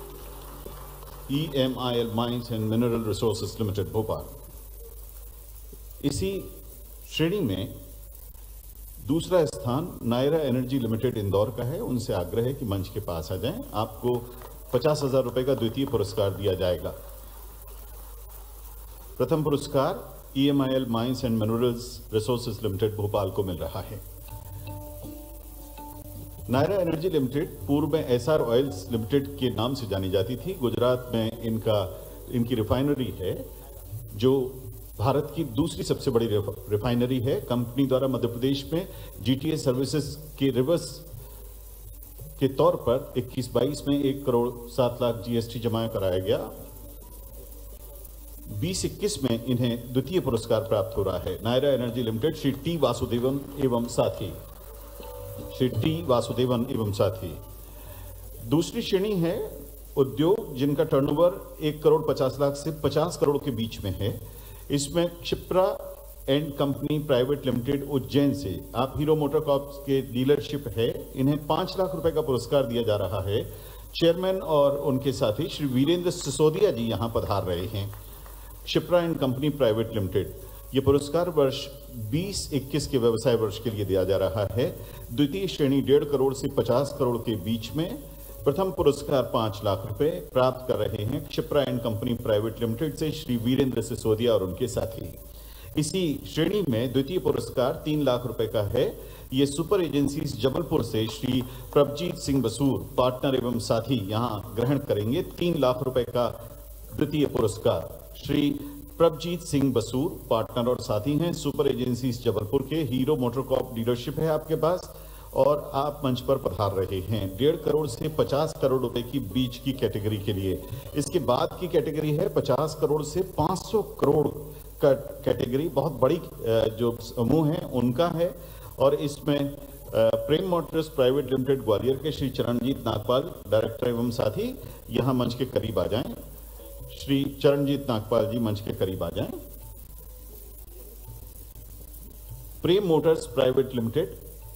E M I L mines and mineral resources limited Bhopal. इसी श्रेणी में दूसरा स्थान नायरा एनर्जी लिमिटेड इंदौर का है। उनसे आग्रह है कि मंच के पास आ जाएं। आपको पचास हजार रुपए का द्वितीय पुरस्कार दिया जाएगा। प्रथम पुरस्कार E M I L mines and minerals resources limited Bhopal को मिल रहा है। नायरा एनर्जी लिमिटेड पूर्व में एस आर ऑयल्स लिमिटेड के नाम से जानी जाती थी। गुजरात में इनका इनकी रिफाइनरी है, जो भारत की दूसरी सबसे बड़ी रिफाइनरी है। कंपनी द्वारा मध्य प्रदेश में जी टी एस सर्विसेज के रिवर्स के तौर पर इक्कीस बाईस में एक करोड़ सात लाख जी एस टी जमा कराया गया। बीस इक्कीस में इन्हें द्वितीय पुरस्कार प्राप्त हो रहा है। Nayara energy limited Shri T Vasudevan एवं साथी, श्री टी वासुदेवन एवं साथी। दूसरी श्रेणी है उद्योग जिनका टर्नओवर एक करोड़ पचास लाख से पचास करोड़ के बीच में है। इसमें Kshipra and company private limited Ujjain से, आप हीरो मोटर कॉर्प के डीलरशिप है, इन्हें पांच लाख रुपए का पुरस्कार दिया जा रहा है। चेयरमैन और उनके साथी श्री वीरेंद्र सिसोदिया जी यहां पधार रहे हैं। Kshipra and company private limited, ये पुरस्कार वर्ष बीस इक्कीस के व्यवसाय वर्ष के लिए दिया जा रहा है। द्वितीय श्रेणी डेढ़ करोड़ से पचास करोड़ के बीच में, प्रथम पुरस्कार पांच लाख रुपए प्राप्त कर रहे हैं Kshipra and company private limited से श्री वीरेंद्र सिसोदिया और उनके साथी। इसी श्रेणी में द्वितीय पुरस्कार तीन लाख रुपए का है। ये सुपर एजेंसीज जबलपुर से श्री प्रभजीत सिंह बसूर, पार्टनर एवं साथी, यहां ग्रहण करेंगे तीन लाख रुपए का द्वितीय पुरस्कार। श्री प्रभजीत सिंह बसूर पार्टनर और साथी हैं, सुपर एजेंसीज जबलपुर के। हीरो मोटर कॉर्प डीलरशिप है आपके पास और आप मंच पर पधार रहे हैं। डेढ़ करोड़ से पचास करोड़ रुपए की बीच की कैटेगरी के लिए। इसके बाद की कैटेगरी है पचास करोड़ से पाँच सौ करोड़ का कैटेगरी, बहुत बड़ी जो समूह है उनका है। और इसमें Prem motors private limited Gwalior के श्री चरणजीत नागपाल, डायरेक्टर एवं साथी, यहाँ मंच के करीब आ जाएं। श्री चरणजीत नागपाल जी मंच के करीब आ जाएं। प्रेम मोटर्स प्राइवेट लिमिटेड,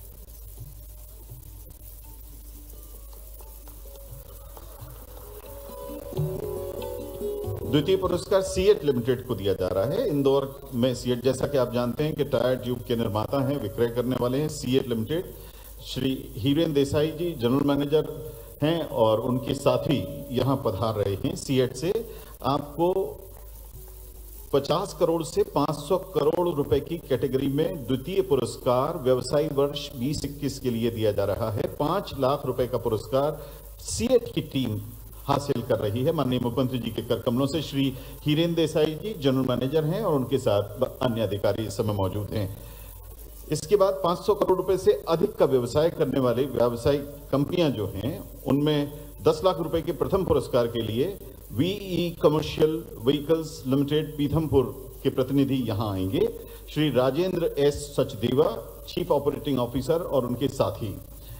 द्वितीय पुरस्कार सीएट लिमिटेड को दिया जा रहा है। इंदौर में सीएट, जैसा कि आप जानते हैं कि टायर ट्यूब के निर्माता हैं, विक्रय करने वाले हैं CEAT limited. Shri Hiren Desai ji general manager हैं और उनके साथी यहां पधार रहे हैं सीएट से। आपको पचास करोड़ से पाँच सौ करोड़ रुपए की कैटेगरी में द्वितीय पुरस्कार व्यवसायिक वर्ष बीस इक्कीस के लिए दिया जा रहा है। पांच लाख रुपए का पुरस्कार सीएट की टीम हासिल कर रही है। माननीय मुख्यमंत्री जी के कर कमलों से श्री हीरेन देसाई जी जनरल मैनेजर हैं और उनके साथ अन्य अधिकारी इस समय मौजूद हैं। इसके बाद पाँच सौ करोड़ रुपए से अधिक का व्यवसाय करने वाले व्यावसायिक कंपनियां जो हैं, उनमें दस लाख रुपए के प्रथम पुरस्कार के लिए VE commercial vehicles limited Pithampur के प्रतिनिधि यहां आएंगे। Shri Rajendra S Sachdeva, chief operating officer, और उनके साथी।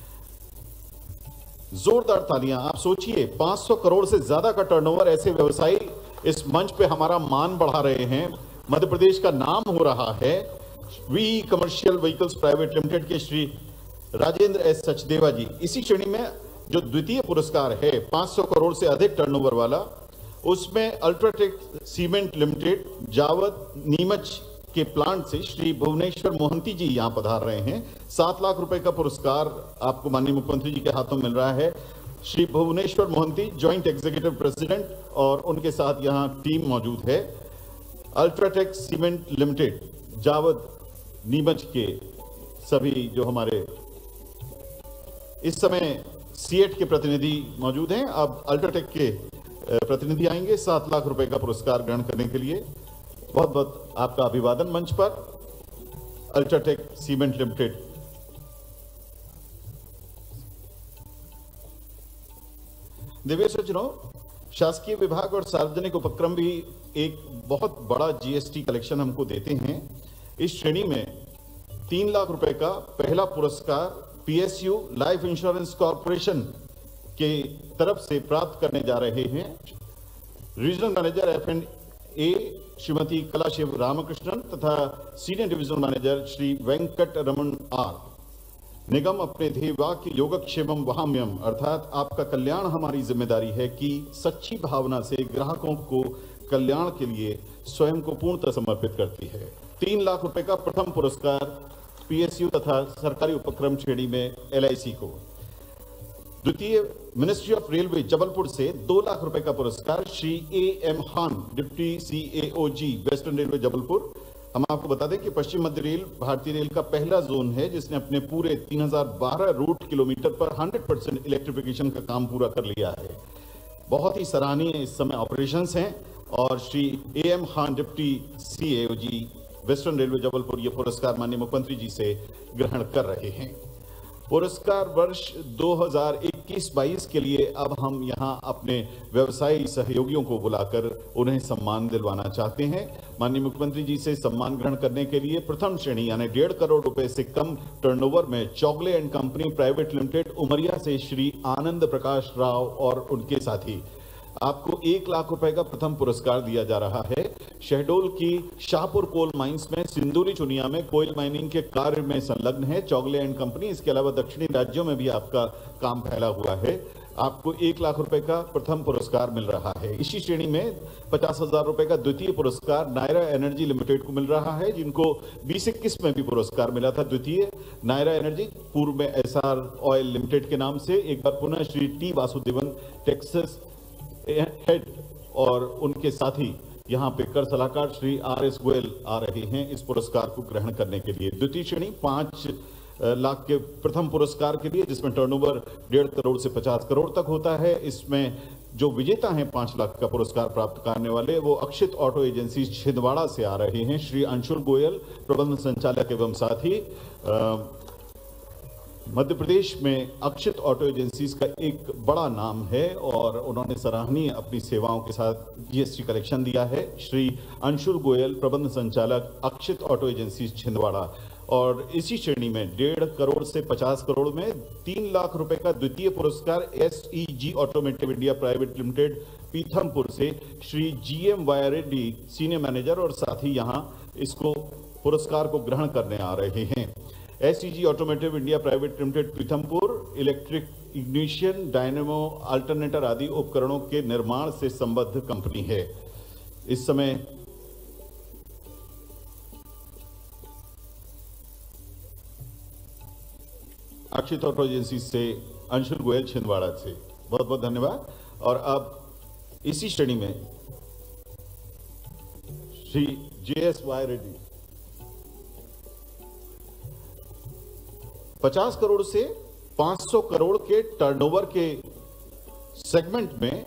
जोरदार तालियां। आप सोचिए, पाँच सौ करोड़ से ज्यादा का टर्नओवर, ऐसे व्यवसायी इस मंच पे हमारा मान बढ़ा रहे हैं, मध्य प्रदेश का नाम हो रहा है। V commercial vehicles private limited के श्री राजेंद्र एस सचदेवा जी। इसी श्रेणी में जो द्वितीय पुरस्कार है पाँच सौ करोड़ से अधिक टर्नओवर वाला, उसमें UltraTech cement limited Jawad Neemuch के प्लांट से श्री भुवनेश्वर मोहंती जी यहां पधार रहे हैं। सात लाख रुपए का पुरस्कार आपको माननीय मुख्यमंत्री जी के हाथों मिल रहा है। Shri Bhubaneswar Mohanty joint executive president, और उनके साथ यहां टीम मौजूद है। UltraTech cement limited Jawad Neemuch के सभी जो हमारे इस समय सीएट के प्रतिनिधि मौजूद हैं। अब अल्ट्राटेक के प्रतिनिधि आएंगे सात लाख रुपए का पुरस्कार ग्रहण करने के लिए। बहुत बहुत आपका अभिवादन मंच पर। UltraTech cement limited. दिव्य सज्जनों, शासकीय विभाग और सार्वजनिक उपक्रम भी एक बहुत बड़ा जीएसटी कलेक्शन हमको देते हैं। इस श्रेणी में तीन लाख रुपए का पहला पुरस्कार पीएसयू लाइफ इंश्योरेंस कॉर्पोरेशन के तरफ से प्राप्त करने जा रहे हैं। Regional manager F and A Shrimati Kalashiv Ramakrishnan तथा senior divisional manager Shri Venkat Raman R. निगम अपने ध्येय वाक्य योगक्षेमम वहाम्यम, अर्थात आपका कल्याण हमारी जिम्मेदारी है, की सच्ची भावना से ग्राहकों को कल्याण के लिए स्वयं को पूर्णतः समर्पित करती है। तीन लाख रुपए का प्रथम पुरस्कार पीएसयू तथा सरकारी उपक्रम श्रेणी में एलआईसी को। द्वितीय मिनिस्ट्री ऑफ रेलवे जबलपुर से दो लाख रुपए का पुरस्कार Shri A M Khan, deputy CAO ji, western railway Jabalpur. हम आपको बता दें कि पश्चिम मध्य रेल भारतीय रेल का पहला जोन है जिसने अपने पूरे तीन हज़ार बारह रूट किलोमीटर पर सौ परसेंट इलेक्ट्रिफिकेशन का काम पूरा कर लिया है। बहुत ही सराहनीय इस समय ऑपरेशंस हैं, और Shri A M Khan, deputy CAO ji, western railway Jabalpur, ये पुरस्कार माननीय मुख्यमंत्री जी से ग्रहण कर रहे हैं। पुरस्कार वर्ष दो हज़ार इक्कीस बाईस के लिए अब हम यहां अपने व्यवसायी सहयोगियों को बुलाकर उन्हें सम्मान दिलवाना चाहते हैं। माननीय मुख्यमंत्री जी से सम्मान ग्रहण करने के लिए प्रथम श्रेणी यानी डेढ़ करोड़ रुपए से कम टर्नओवर में Chowgule and company private limited Umaria से श्री आनंद प्रकाश राव और उनके साथी, आपको एक लाख रुपए का प्रथम पुरस्कार दिया जा रहा है। शहडोल की शाहपुर कोल माइंस में सिंदूरी चुनिया में कोयल माइनिंग के कार्य में संलग्न है चौगले एंड कंपनी। इसके अलावा दक्षिणी राज्यों में भी आपका काम फैला हुआ है। आपको एक लाख रुपए का प्रथम पुरस्कार मिल रहा है। इसी श्रेणी में पचास हजार रुपए का द्वितीय पुरस्कार नायरा एनर्जी लिमिटेड को मिल रहा है, जिनको बीस इक्कीस में भी पुरस्कार मिला था। द्वितीय नायरा एनर्जी, पूर्व में एसआर ऑयल लिमिटेड के नाम से। एक बार पुनः Shri T Vasudevan Texas head और उनके साथी यहां पे कर सलाहकार श्री आर एस गोयल आ रहे हैं इस पुरस्कार को ग्रहण करने के लिए। द्वितीय श्रेणी पांच लाख के प्रथम पुरस्कार के लिए, जिसमें टर्नओवर डेढ़ करोड़ से पचास करोड़ तक होता है। इसमें जो विजेता हैं पांच लाख का पुरस्कार प्राप्त करने वाले, वो अक्षित ऑटो एजेंसी छिंदवाड़ा से आ रहे हैं श्री अंशुल गोयल, प्रबंध संचालक एवं साथी। मध्य प्रदेश में अक्षित ऑटो एजेंसीज का एक बड़ा नाम है और उन्होंने सराहनीय अपनी सेवाओं के साथ जीएसटी कलेक्शन दिया है। श्री अंशुल गोयल, प्रबंध संचालक, अक्षित ऑटो एजेंसीज छिंदवाड़ा। और इसी श्रेणी में डेढ़ करोड़ से पचास करोड़ में तीन लाख रुपए का द्वितीय पुरस्कार SEG automotive India private limited Pithampur से Shri GM Y Reddy, senior manager, और साथी यहां इसको पुरस्कार को ग्रहण करने आ रहे हैं। SEG automotive India private limited Pithampur electric ignition, dynamo, alternator आदि उपकरणों के निर्माण से संबद्ध कंपनी है। इस समय अक्षित ऑटो एजेंसी से अंशुल गोयल छिंदवाड़ा से बहुत बहुत धन्यवाद। और अब इसी श्रेणी में Shri J S Y Reddy, पचास करोड़ से पाँच सौ करोड़ के टर्नओवर के सेगमेंट में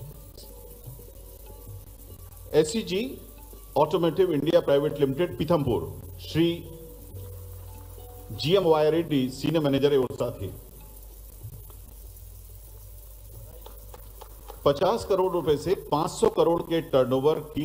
SEG automotive India private limited Pithampur, Shri GM Y Reddy, senior manager एवं साथी। पचास करोड़ रुपए से पाँच सौ करोड़ के टर्नओवर की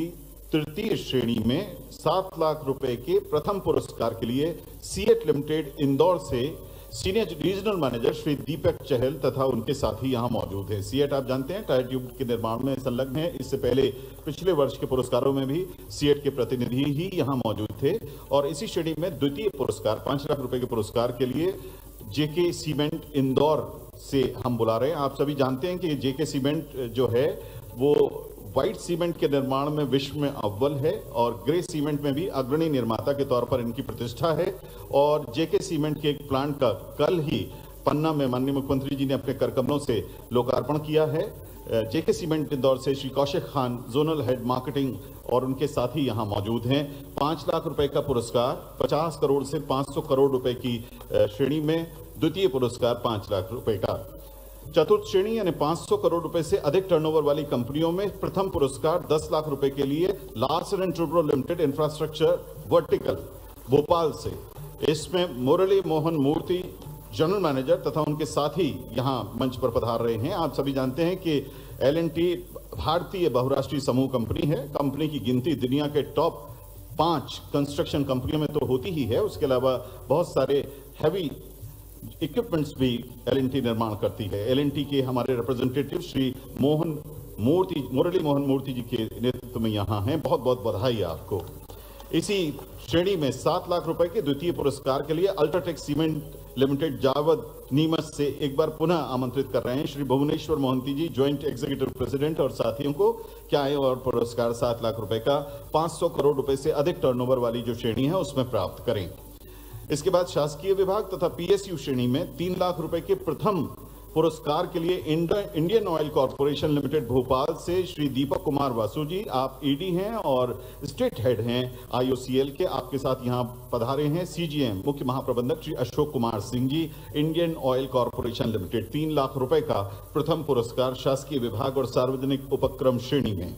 तृतीय श्रेणी में सात लाख रुपए के प्रथम पुरस्कार के लिए सीएट लिमिटेड इंदौर से senior regional manager Shri Deepak Chahal तथा उनके साथी यहां मौजूद हैं। सीएट आप जानते हैं टायर ट्यूब के निर्माण में संलग्न है। इससे पहले पिछले वर्ष के पुरस्कारों में भी सीएट के प्रतिनिधि ही यहां मौजूद थे और इसी श्रेणी में द्वितीय पुरस्कार पांच लाख रुपए के पुरस्कार के लिए जेके सीमेंट इंदौर से हम बुला रहे हैं। आप सभी जानते हैं कि जेके सीमेंट जो है वो व्हाइट सीमेंट के निर्माण में विश्व में अव्वल है और ग्रे सीमेंट में भी अग्रणी निर्माता के तौर पर इनकी प्रतिष्ठा है। और जेके सीमेंट के एक प्लांट का कल ही पन्ना में माननीय मुख्यमंत्री जी ने अपने कर कमलों से लोकार्पण किया है। जेके सीमेंट इंदौर से Shri Kaushik Khan zonal head marketing और उनके साथी यहां मौजूद हैं। पांच लाख रुपए का पुरस्कार पचास करोड़ से पांच सौ करोड़ रुपए की श्रेणी में, द्वितीय पुरस्कार पांच लाख रुपए का। चतुर्थ श्रेणी यानी पांच सौ करोड़ रुपए से अधिक टर्नओवर वाली कंपनियों में प्रथम पुरस्कार दस लाख रुपए के लिए Larsen and Toubro limited infrastructure vertical Bhopal से। इसमें मुरली मोहन मूर्ति जनरल मैनेजर तथा उनके साथी यहां मंच पर पधार रहे हैं। आप सभी जानते हैं कि एल एंड टी भारतीय बहुराष्ट्रीय समूह कंपनी है। कंपनी की गिनती दुनिया के टॉप पांच कंस्ट्रक्शन कंपनियों में तो होती ही है, उसके अलावा बहुत सारे हैवी इक्विपमेंट्स भी एल एंड टी निर्माण करती है। एल एंड टी के हमारे रिप्रेजेंटेटिव श्री मोहन मूर्ति मुरली मोहन मूर्ति जी के नेतृत्व में यहाँ हैं। बहुत बहुत बधाई आपको। इसी श्रेणी में सात लाख रुपए के द्वितीय पुरस्कार के लिए UltraTech cement limited Jawad Neemuch से एक बार पुनः आमंत्रित कर रहे हैं Shri Bhubaneswar Mohanty ji, joint executive president और साथियों को क्या है और पुरस्कार सात लाख रुपए का पांच सौ करोड़ रुपए से अधिक टर्नओवर वाली जो श्रेणी है उसमें प्राप्त करें। इसके बाद शासकीय विभाग तथा पीएसयू श्रेणी में तीन लाख रुपए के प्रथम पुरस्कार के लिए Indian oil corporation limited Bhopal से श्री दीपक कुमार वासु जी, आप ईडी हैं और स्टेट हेड हैं आईओसीएल के, आपके साथ यहां पधारे हैं। सीजीएम मुख्य महाप्रबंधक Shri Ashok Kumar Singh ji, Indian oil corporation limited, तीन लाख रुपए का प्रथम पुरस्कार शासकीय विभाग और सार्वजनिक उपक्रम श्रेणी में।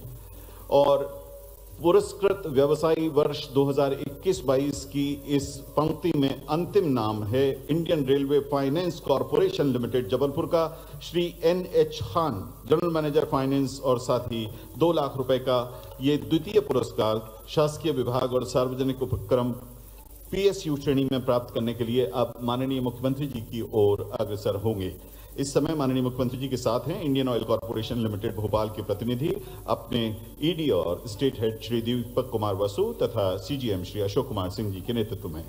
और पुरस्कृत व्यवसायी वर्ष दो हज़ार इक्कीस बाईस की इस पंक्ति में अंतिम नाम है Indian railway finance corporation limited Jabalpur का Shri N H Khan, general manager finance और साथ ही दो लाख रुपए का ये द्वितीय पुरस्कार शासकीय विभाग और सार्वजनिक उपक्रम पीएसयू श्रेणी में प्राप्त करने के लिए अब माननीय मुख्यमंत्री जी की ओर अग्रसर होंगे। इस समय माननीय मुख्यमंत्री जी के साथ हैं Indian oil corporation limited Bhopal के प्रतिनिधि अपने ईडी और स्टेट हेड श्री दीपक कुमार वसु तथा सीजीएम श्री अशोक कुमार सिंह जी के नेतृत्व में।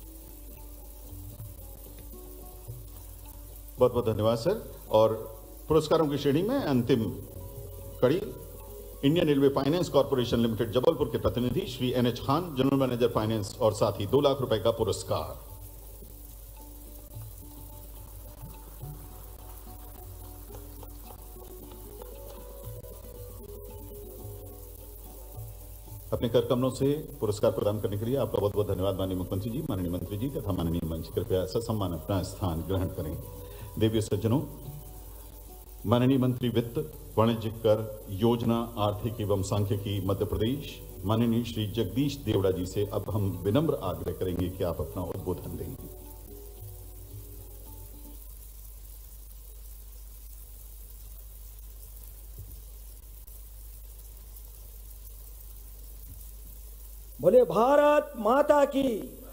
बहुत बहुत धन्यवाद सर। और पुरस्कारों की श्रेणी में अंतिम कड़ी Indian railway finance corporation limited Jabalpur के प्रतिनिधि Shri N H Khan, general manager finance और साथ ही दो लाख रुपए का पुरस्कार। अपने कर कमलों से पुरस्कार प्रदान करने के लिए आपका बहुत बहुत धन्यवाद माननीय मुख्यमंत्री जी, माननीय मंत्री जी तथा माननीय मंच। कृपया ससम्मान अपना स्थान ग्रहण करें। देवी सज्जनों, माननीय मंत्री वित्त, वाणिज्यिक कर, योजना, आर्थिक एवं सांख्यिकी मध्य प्रदेश माननीय श्री जगदीश देवड़ा जी से अब हम विनम्र आग्रह करेंगे कि आप अपना उद्बोधन देंगे। बोले भारत माता की।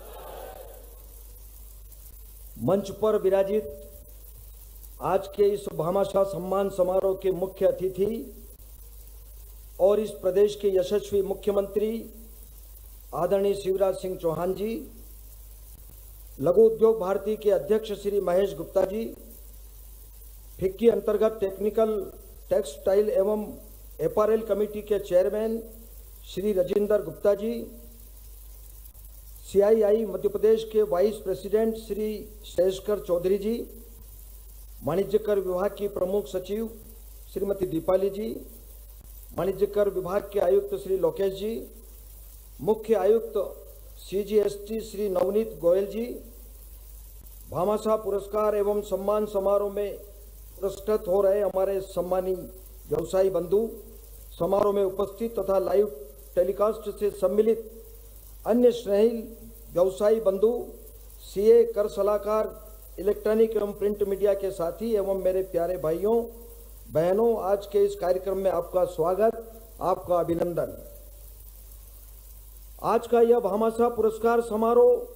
मंच पर विराजित आज के इस भामाशाह सम्मान समारोह के मुख्य अतिथि और इस प्रदेश के यशस्वी मुख्यमंत्री आदरणीय शिवराज सिंह चौहान जी, लघु उद्योग भारती के अध्यक्ष श्री महेश गुप्ता जी, फिक्की अंतर्गत टेक्निकल टेक्सटाइल एवं एपारेल कमेटी के चेयरमैन श्री राजेंद्र गुप्ता जी, सीआईआई मध्य प्रदेश के वाइस प्रेसिडेंट श्री शेषकर चौधरी जी, वाणिज्य कर विभाग की प्रमुख सचिव श्रीमती दीपाली जी, वाणिज्य कर विभाग के आयुक्त श्री लोकेश जी, मुख्य आयुक्त सीजीएसटी श्री नवनीत गोयल जी, भामाशाह पुरस्कार एवं सम्मान समारोह में पुरस्कृत हो रहे हमारे सम्मानी व्यवसायी बंधु, समारोह में उपस्थित तथा लाइव टेलीकास्ट से सम्मिलित अन्य स्नेही व्यवसायी बंधु, सीए, कर सलाहकार, इलेक्ट्रॉनिक एवं प्रिंट मीडिया के साथी एवं मेरे प्यारे भाइयों बहनों, आज के इस कार्यक्रम में आपका स्वागत, आपका अभिनंदन। आज का यह भामाशाह पुरस्कार समारोह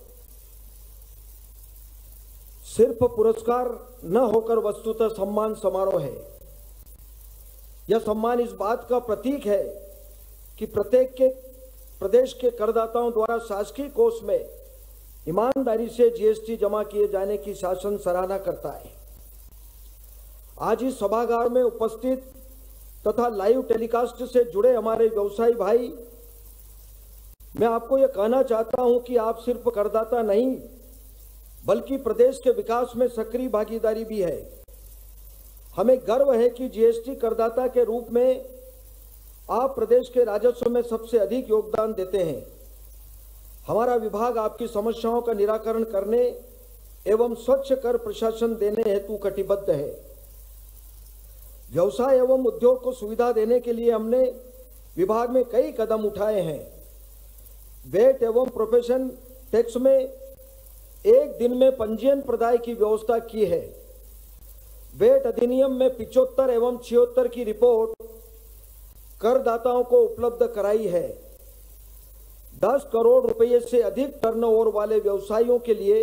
सिर्फ पुरस्कार न होकर वस्तुतः सम्मान समारोह है। यह सम्मान इस बात का प्रतीक है कि प्रत्येक के प्रदेश के करदाताओं द्वारा शासकीय कोष में ईमानदारी से जीएसटी जमा किए जाने की शासन सराहना करता है। आज इस सभागार में उपस्थित तथा लाइव टेलीकास्ट से जुड़े हमारे व्यवसायी भाई, मैं आपको यह कहना चाहता हूं कि आप सिर्फ करदाता नहीं बल्कि प्रदेश के विकास में सक्रिय भागीदारी भी है। हमें गर्व है कि जीएसटी करदाता के रूप में आप प्रदेश के राजस्व में सबसे अधिक योगदान देते हैं। हमारा विभाग आपकी समस्याओं का निराकरण करने एवं स्वच्छ कर प्रशासन देने हेतु कटिबद्ध है। व्यवसाय एवं उद्योग को सुविधा देने के लिए हमने विभाग में कई कदम उठाए हैं। वेट एवं प्रोफेशन टैक्स में एक दिन में पंजीयन प्रदाय की व्यवस्था की है। वेट अधिनियम में पिचहत्तर एवं छिहत्तर की रिपोर्ट करदाताओं को उपलब्ध कराई है। दस करोड़ रुपए से अधिक टर्नओवर वाले व्यवसायियों के लिए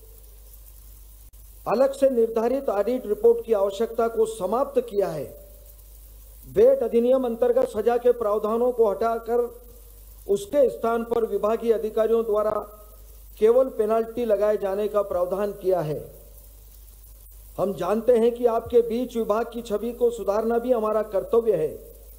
अलग से निर्धारित ऑडिट रिपोर्ट की आवश्यकता को समाप्त किया है। वेट अधिनियम अंतर्गत सजा के प्रावधानों को हटाकर उसके स्थान पर विभागीय अधिकारियों द्वारा केवल पेनाल्टी लगाए जाने का प्रावधान किया है। हम जानते हैं कि आपके बीच विभाग की छवि को सुधारना भी हमारा कर्तव्य है।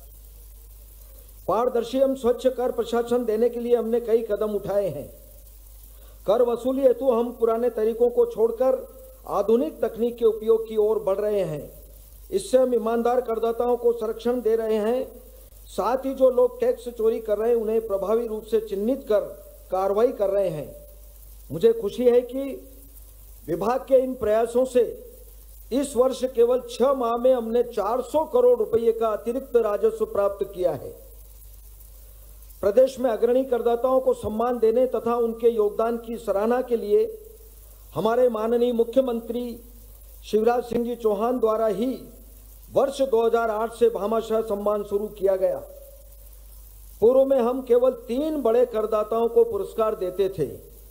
पारदर्शी एवं स्वच्छ कर प्रशासन देने के लिए हमने कई कदम उठाए हैं। कर वसूली हेतु हम पुराने तरीकों को छोड़कर आधुनिक तकनीक के उपयोग की ओर बढ़ रहे हैं। इससे हम ईमानदार करदाताओं को संरक्षण दे रहे हैं। साथ ही जो लोग टैक्स चोरी कर रहे हैं उन्हें प्रभावी रूप से चिन्हित कर कार्रवाई कर रहे हैं। मुझे खुशी है कि विभाग के इन प्रयासों से इस वर्ष केवल छह माह में हमने चार सौ करोड़ रुपए का अतिरिक्त राजस्व प्राप्त किया है। प्रदेश में अग्रणी करदाताओं को सम्मान देने तथा उनके योगदान की सराहना के लिए हमारे माननीय मुख्यमंत्री शिवराज सिंह जी चौहान द्वारा ही वर्ष दो हज़ार आठ से भामाशाह सम्मान शुरू किया गया। पूर्व में हम केवल तीन बड़े करदाताओं को पुरस्कार देते थे।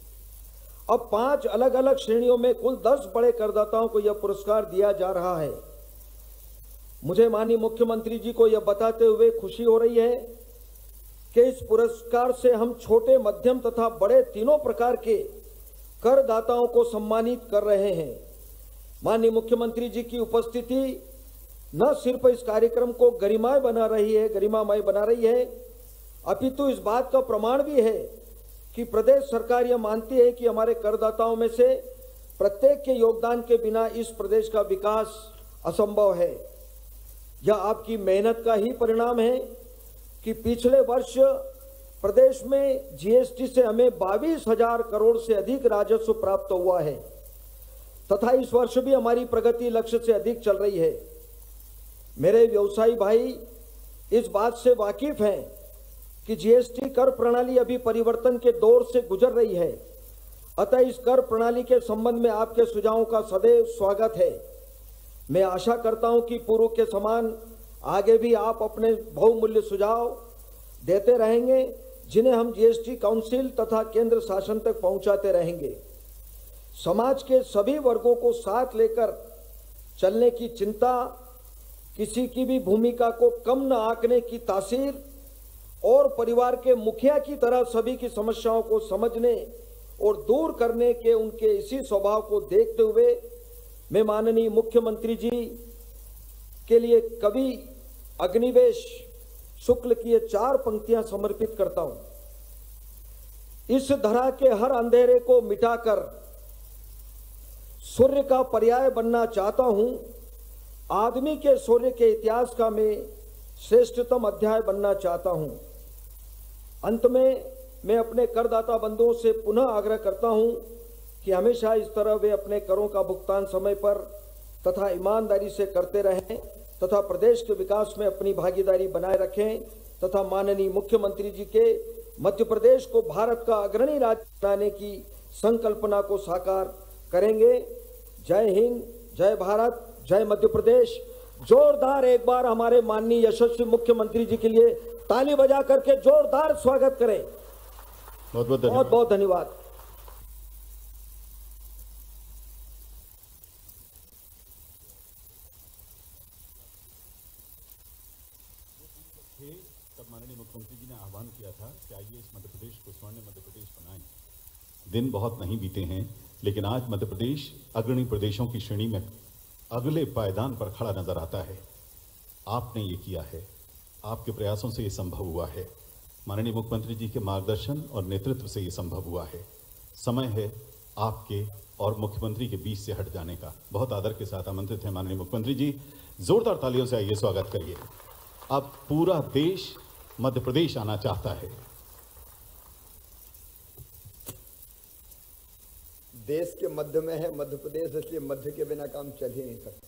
अब पांच अलग अलग श्रेणियों में कुल दस बड़े करदाताओं को यह पुरस्कार दिया जा रहा है। मुझे माननीय मुख्यमंत्री जी को यह बताते हुए खुशी हो रही है कि इस पुरस्कार से हम छोटे, मध्यम तथा बड़े तीनों प्रकार के करदाताओं को सम्मानित कर रहे हैं। माननीय मुख्यमंत्री जी की उपस्थिति न सिर्फ इस कार्यक्रम को गरिमामय बना रही है गरिमामय बना रही है अपितु इस बात का प्रमाण भी है कि प्रदेश सरकार यह मानती है कि हमारे करदाताओं में से प्रत्येक के योगदान के बिना इस प्रदेश का विकास असंभव है। यह आपकी मेहनत का ही परिणाम है कि पिछले वर्ष प्रदेश में जीएसटी से हमें बाईस हजार करोड़ से अधिक राजस्व प्राप्त हुआ है तथा इस वर्ष भी हमारी प्रगति लक्ष्य से अधिक चल रही है। मेरे व्यवसायी भाई इस बात से वाकिफ हैं कि जीएसटी कर प्रणाली अभी परिवर्तन के दौर से गुजर रही है। अतः इस कर प्रणाली के संबंध में आपके सुझावों का सदैव स्वागत है। मैं आशा करता हूं कि पूर्व के समान आगे भी आप अपने बहुमूल्य सुझाव देते रहेंगे, जिन्हें हम जीएसटी काउंसिल तथा केंद्र शासन तक पहुंचाते रहेंगे। समाज के सभी वर्गों को साथ लेकर चलने की चिंता, किसी की भी भूमिका को कम न आंकने की तासीर और परिवार के मुखिया की तरह सभी की समस्याओं को समझने और दूर करने के उनके इसी स्वभाव को देखते हुए मैं माननीय मुख्यमंत्री जी के लिए कवि अग्निवेश शुक्ल की ये चार पंक्तियां समर्पित करता हूं। इस धरा के हर अंधेरे को मिटाकर सूर्य का पर्याय बनना चाहता हूं। आदमी के शौर्य के इतिहास का मैं श्रेष्ठतम अध्याय बनना चाहता हूं। अंत में मैं अपने करदाता बंधुओं से पुनः आग्रह करता हूं कि हमेशा इस तरह वे अपने करों का भुगतान समय पर तथा ईमानदारी से करते रहें तथा प्रदेश के विकास में अपनी भागीदारी बनाए रखें तथा माननीय मुख्यमंत्री जी के मध्य प्रदेश को भारत का अग्रणी राज्य बनाने की संकल्पना को साकार करेंगे। जय हिंद, जय भारत, जय मध्य प्रदेश। जोरदार एक बार हमारे माननीय यशस्वी मुख्यमंत्री जी के लिए ताली बजा करके जोरदार स्वागत करें। बहुत बहुत बहुत धन्यवाद। बहुत धन्यवाद। तब माननीय मुख्यमंत्री जी ने आह्वान किया था कि आइए इस मध्य प्रदेश को स्वर्ण मध्य प्रदेश बनाएं। दिन बहुत नहीं बीते हैं, लेकिन आज मध्य प्रदेश अग्रणी प्रदेशों की श्रेणी में अगले पायदान पर खड़ा नजर आता है। आपने ये किया है, आपके प्रयासों से ये संभव हुआ है, माननीय मुख्यमंत्री जी के मार्गदर्शन और नेतृत्व से ये संभव हुआ है। समय है आपके और मुख्यमंत्री के बीच से हट जाने का। बहुत आदर के साथ आमंत्रित हैं माननीय मुख्यमंत्री जी, जोरदार तालियों से आइए स्वागत करिए। अब पूरा देश मध्य प्रदेश आना चाहता है। देश के मध्य में है मध्य प्रदेश, इसलिए मध्य के बिना काम चल ही नहीं सकता।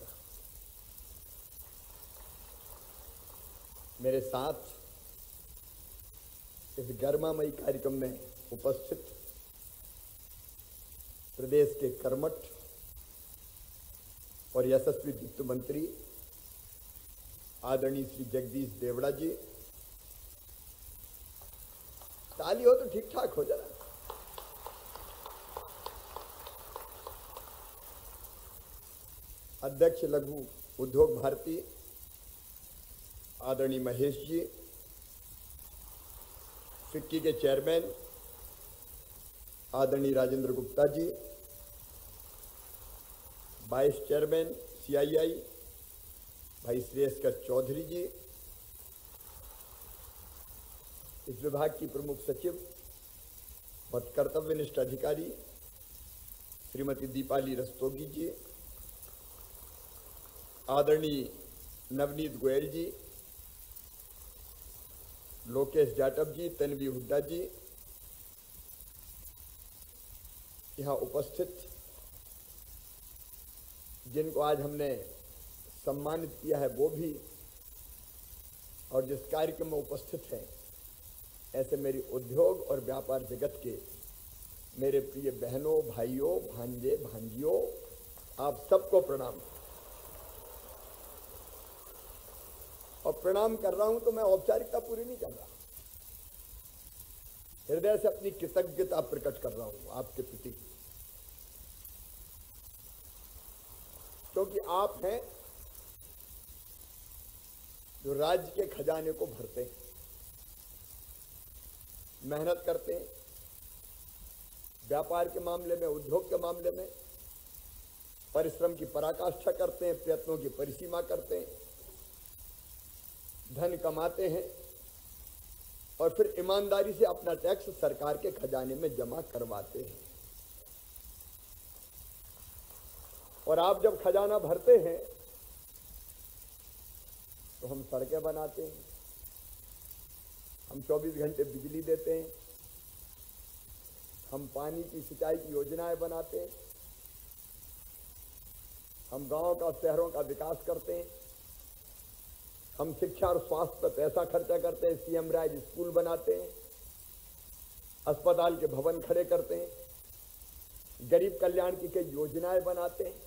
मेरे साथ इस गर्मामयी कार्यक्रम में उपस्थित प्रदेश के कर्मठ और यशस्वी वित्त मंत्री आदरणीय श्री जगदीश देवड़ा जी, ताली हो तो ठीक ठाक हो जरा। अध्यक्ष लघु उद्योग भारती आदरणीय महेश जी, फिक्की के चेयरमैन आदरणीय Rajendra Gupta ji, vice chairman CII भाई श्रेयस्कर चौधरी जी, इस विभाग की प्रमुख सचिव और कर्तव्यनिष्ठ अधिकारी श्रीमती दीपाली रस्तोगी जी, आदरणीय नवनीत गोयल जी, लोकेश जाटव जी, तन्वी हुड्डा जी, यहाँ उपस्थित जिनको आज हमने सम्मानित किया है वो भी, और जिस कार्यक्रम में उपस्थित हैं ऐसे मेरी उद्योग और व्यापार जगत के मेरे प्रिय बहनों, भाइयों, भांजे, भांजियों, आप सबको प्रणाम। और प्रणाम कर रहा हूं तो मैं औपचारिकता पूरी नहीं कर रहा, हृदय से अपनी कृतज्ञता प्रकट कर रहा हूं आपके प्रति, क्योंकि आप हैं जो राज्य के खजाने को भरते हैं, मेहनत करते हैं, व्यापार के मामले में, उद्योग के मामले में परिश्रम की पराकाष्ठा करते हैं, प्रयत्नों की परिसीमा करते हैं, धन कमाते हैं और फिर ईमानदारी से अपना टैक्स सरकार के खजाने में जमा करवाते हैं। और आप जब खजाना भरते हैं तो हम सड़कें बनाते हैं, हम चौबीस घंटे बिजली देते हैं, हम पानी की सिंचाई की योजनाएं बनाते हैं, हम गांव का, शहरों का विकास करते हैं, हम शिक्षा और स्वास्थ्य पर पैसा खर्चा करते हैं, सीएम राज स्कूल बनाते हैं, अस्पताल के भवन खड़े करते हैं, गरीब कल्याण की कई योजनाएं बनाते हैं।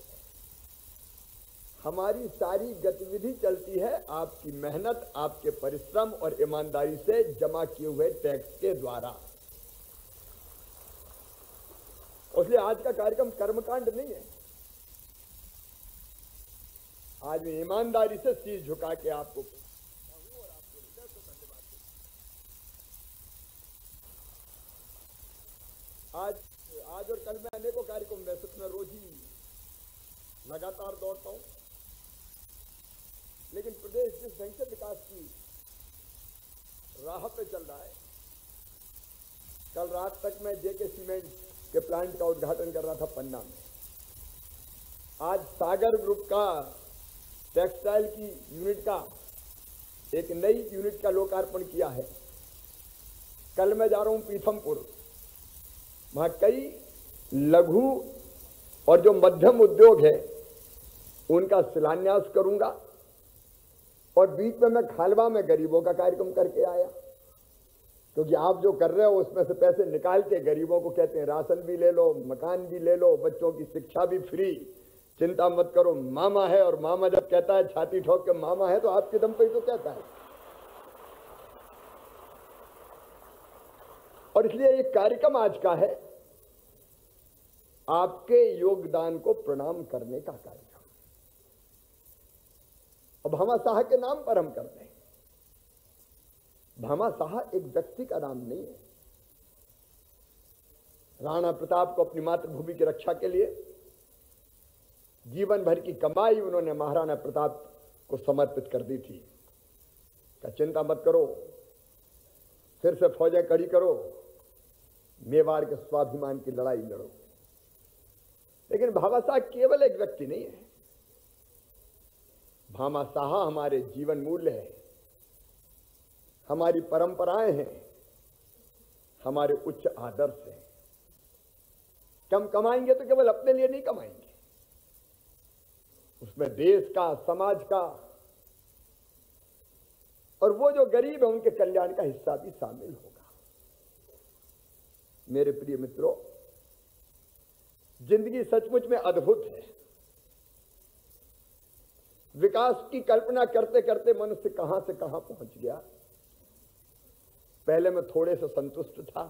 हमारी सारी गतिविधि चलती है आपकी मेहनत, आपके परिश्रम और ईमानदारी से जमा किए हुए टैक्स के द्वारा। इसलिए आज का कार्यक्रम कर्मकांड नहीं है, आज मैं ईमानदारी से शीश झुका के आपको और आपको हृदय से धन्यवाद देता हूं। आज आज और कल मैं अनेकों कार्यक्रम, वैसे तो मैं रोज ही लगातार दौड़ता हूं, लेकिन प्रदेश जिस ढंग से विकास की राह पे चल रहा है, कल रात तक मैं जेके सीमेंट के प्लांट का उद्घाटन कर रहा था पन्ना में, आज सागर ग्रुप का टेक्सटाइल की यूनिट का एक नई यूनिट का लोकार्पण किया है। कल मैं जा रहा हूं पीथमपुर, वहां कई लघु और जो मध्यम उद्योग है उनका शिलान्यास करूंगा। और बीच में मैं खालवा में गरीबों का कार्यक्रम करके आया, क्योंकि आप जो कर रहे हो उसमें से पैसे निकाल के गरीबों को कहते हैं राशन भी ले लो, मकान भी ले लो, बच्चों की शिक्षा भी फ्री, चिंता मत करो, मामा है। और मामा जब कहता है छाती ठोक के मामा है तो आपके दम पे ही तो कहता है। और इसलिए ये कार्यक्रम आज का है आपके योगदान को प्रणाम करने का कार्यक्रम। और भामा साहा के नाम पर हम करते हैं। भामा साहा एक व्यक्ति का नाम नहीं है। राणा प्रताप को अपनी मातृभूमि की रक्षा के लिए जीवन भर की कमाई उन्होंने महाराणा प्रताप को समर्पित कर दी थी। का चिंता मत करो, फिर से फौजें खड़ी करो, मेवाड़ के स्वाभिमान की लड़ाई लड़ो। लेकिन भामा साहा केवल एक व्यक्ति नहीं है। भामा साहा हमारे जीवन मूल्य है, हमारी परंपराएं हैं, हमारे उच्च आदर्श हैं। कम कमाएंगे तो केवल अपने लिए नहीं कमाएंगे, उसमें देश का, समाज का और वो जो गरीब है उनके कल्याण का हिस्सा भी शामिल होगा। मेरे प्रिय मित्रों, जिंदगी सचमुच में अद्भुत है। विकास की कल्पना करते करते मनुष्य कहां से कहां पहुंच गया। पहले मैं थोड़े से संतुष्ट था,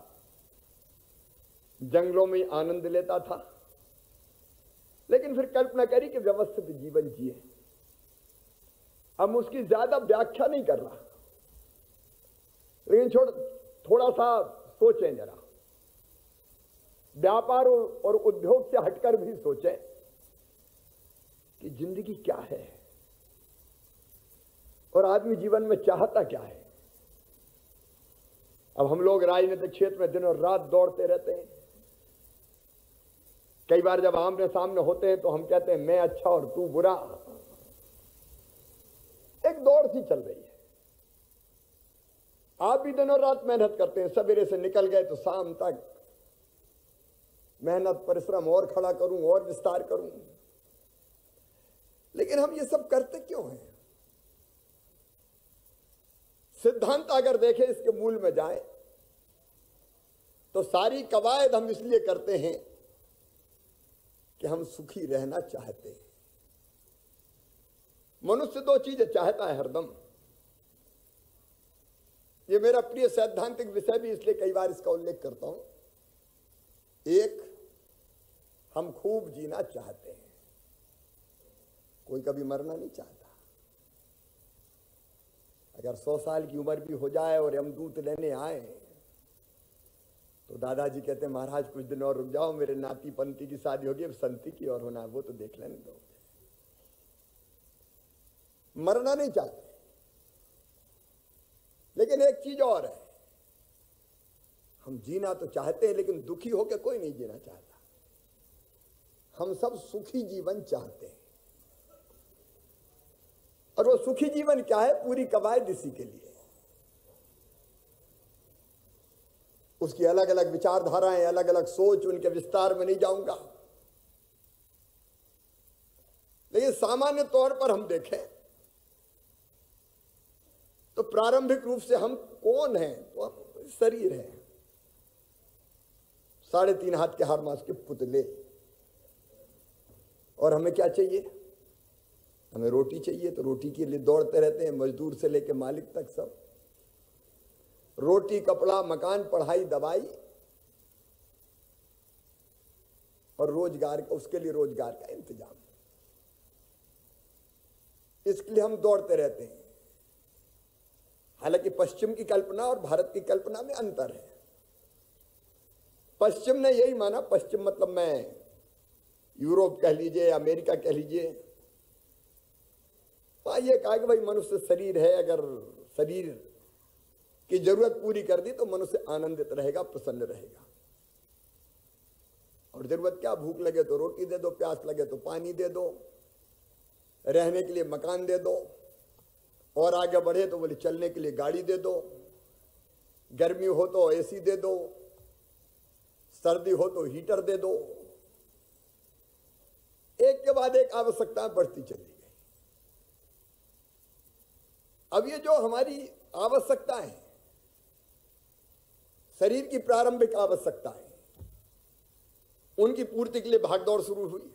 जंगलों में आनंद लेता था, लेकिन फिर कल्पना करी कि व्यवस्थित जीवन जिए। अब उसकी ज्यादा व्याख्या नहीं कर रहा, लेकिन छोड़ थोड़ा सा सोचें जरा, व्यापार और उद्योग से हटकर भी सोचें कि जिंदगी क्या है और आदमी जीवन में चाहता क्या है। अब हम लोग राजनीतिक क्षेत्र में दिनों रात दौड़ते रहते हैं। कई बार जब आमने सामने होते हैं तो हम कहते हैं मैं अच्छा और तू बुरा। एक दौड़ सी चल रही है। आप भी दिनों रात मेहनत करते हैं, सवेरे से निकल गए तो शाम तक मेहनत परिश्रम और खड़ा करूं और विस्तार करूं। लेकिन हम ये सब करते क्यों हैं? सिद्धांत अगर देखें, इसके मूल में जाए तो सारी कवायद हम इसलिए करते हैं कि हम सुखी रहना चाहते हैं। मनुष्य दो चीजें चाहता है हरदम। ये मेरा प्रिय सैद्धांतिक विषय भी, इसलिए कई बार इसका उल्लेख करता हूं। एक, हम खूब जीना चाहते हैं। कोई कभी मरना नहीं चाहता। अगर सौ साल की उम्र भी हो जाए और यमदूत लेने आए तो दादाजी कहते हैं महाराज कुछ दिन और रुक जाओ, मेरे नाती पंती की शादी होगी, अब संती की और होना है, वो तो देख लेने दो। मरना नहीं चाहते। लेकिन एक चीज और है, हम जीना तो चाहते हैं लेकिन दुखी होकर कोई नहीं जीना चाहता। हम सब सुखी जीवन चाहते हैं। और वो सुखी जीवन क्या है? पूरी कवायद इसी के लिए। उसकी अलग अलग विचारधाराएं, अलग अलग सोच, उनके विस्तार में नहीं जाऊंगा। लेकिन सामान्य तौर पर हम देखें तो प्रारंभिक रूप से हम कौन हैं? तो हम शरीर हैं, साढ़े तीन हाथ के हार मास के पुतले। और हमें क्या चाहिए? हमें रोटी चाहिए, तो रोटी के लिए दौड़ते रहते हैं, मजदूर से लेकर मालिक तक सब। रोटी, कपड़ा, मकान, पढ़ाई, दवाई और रोजगार का, उसके लिए रोजगार का इंतजाम। इसके लिए हम दौड़ते रहते हैं। हालांकि पश्चिम की कल्पना और भारत की कल्पना में अंतर है। पश्चिम ने यही माना, पश्चिम मतलब मैं यूरोप कह लीजिए, अमेरिका कह लीजिए, वहां ये कहा कि भाई मनुष्य शरीर है, अगर शरीर की जरूरत पूरी कर दी तो मनुष्य आनंदित रहेगा, प्रसन्न रहेगा। और जरूरत क्या? भूख लगे तो रोटी दे दो, प्यास लगे तो पानी दे दो, रहने के लिए मकान दे दो, और आगे बढ़े तो बोले चलने के लिए गाड़ी दे दो, गर्मी हो तो एसी दे दो, सर्दी हो तो हीटर दे दो। एक के बाद एक आवश्यकताएं बढ़ती चली गई। अब ये जो हमारी आवश्यकताएं हैं, शरीर की प्रारंभिक आवश्यकताएं, उनकी पूर्ति के लिए भागदौड़ शुरू हुई।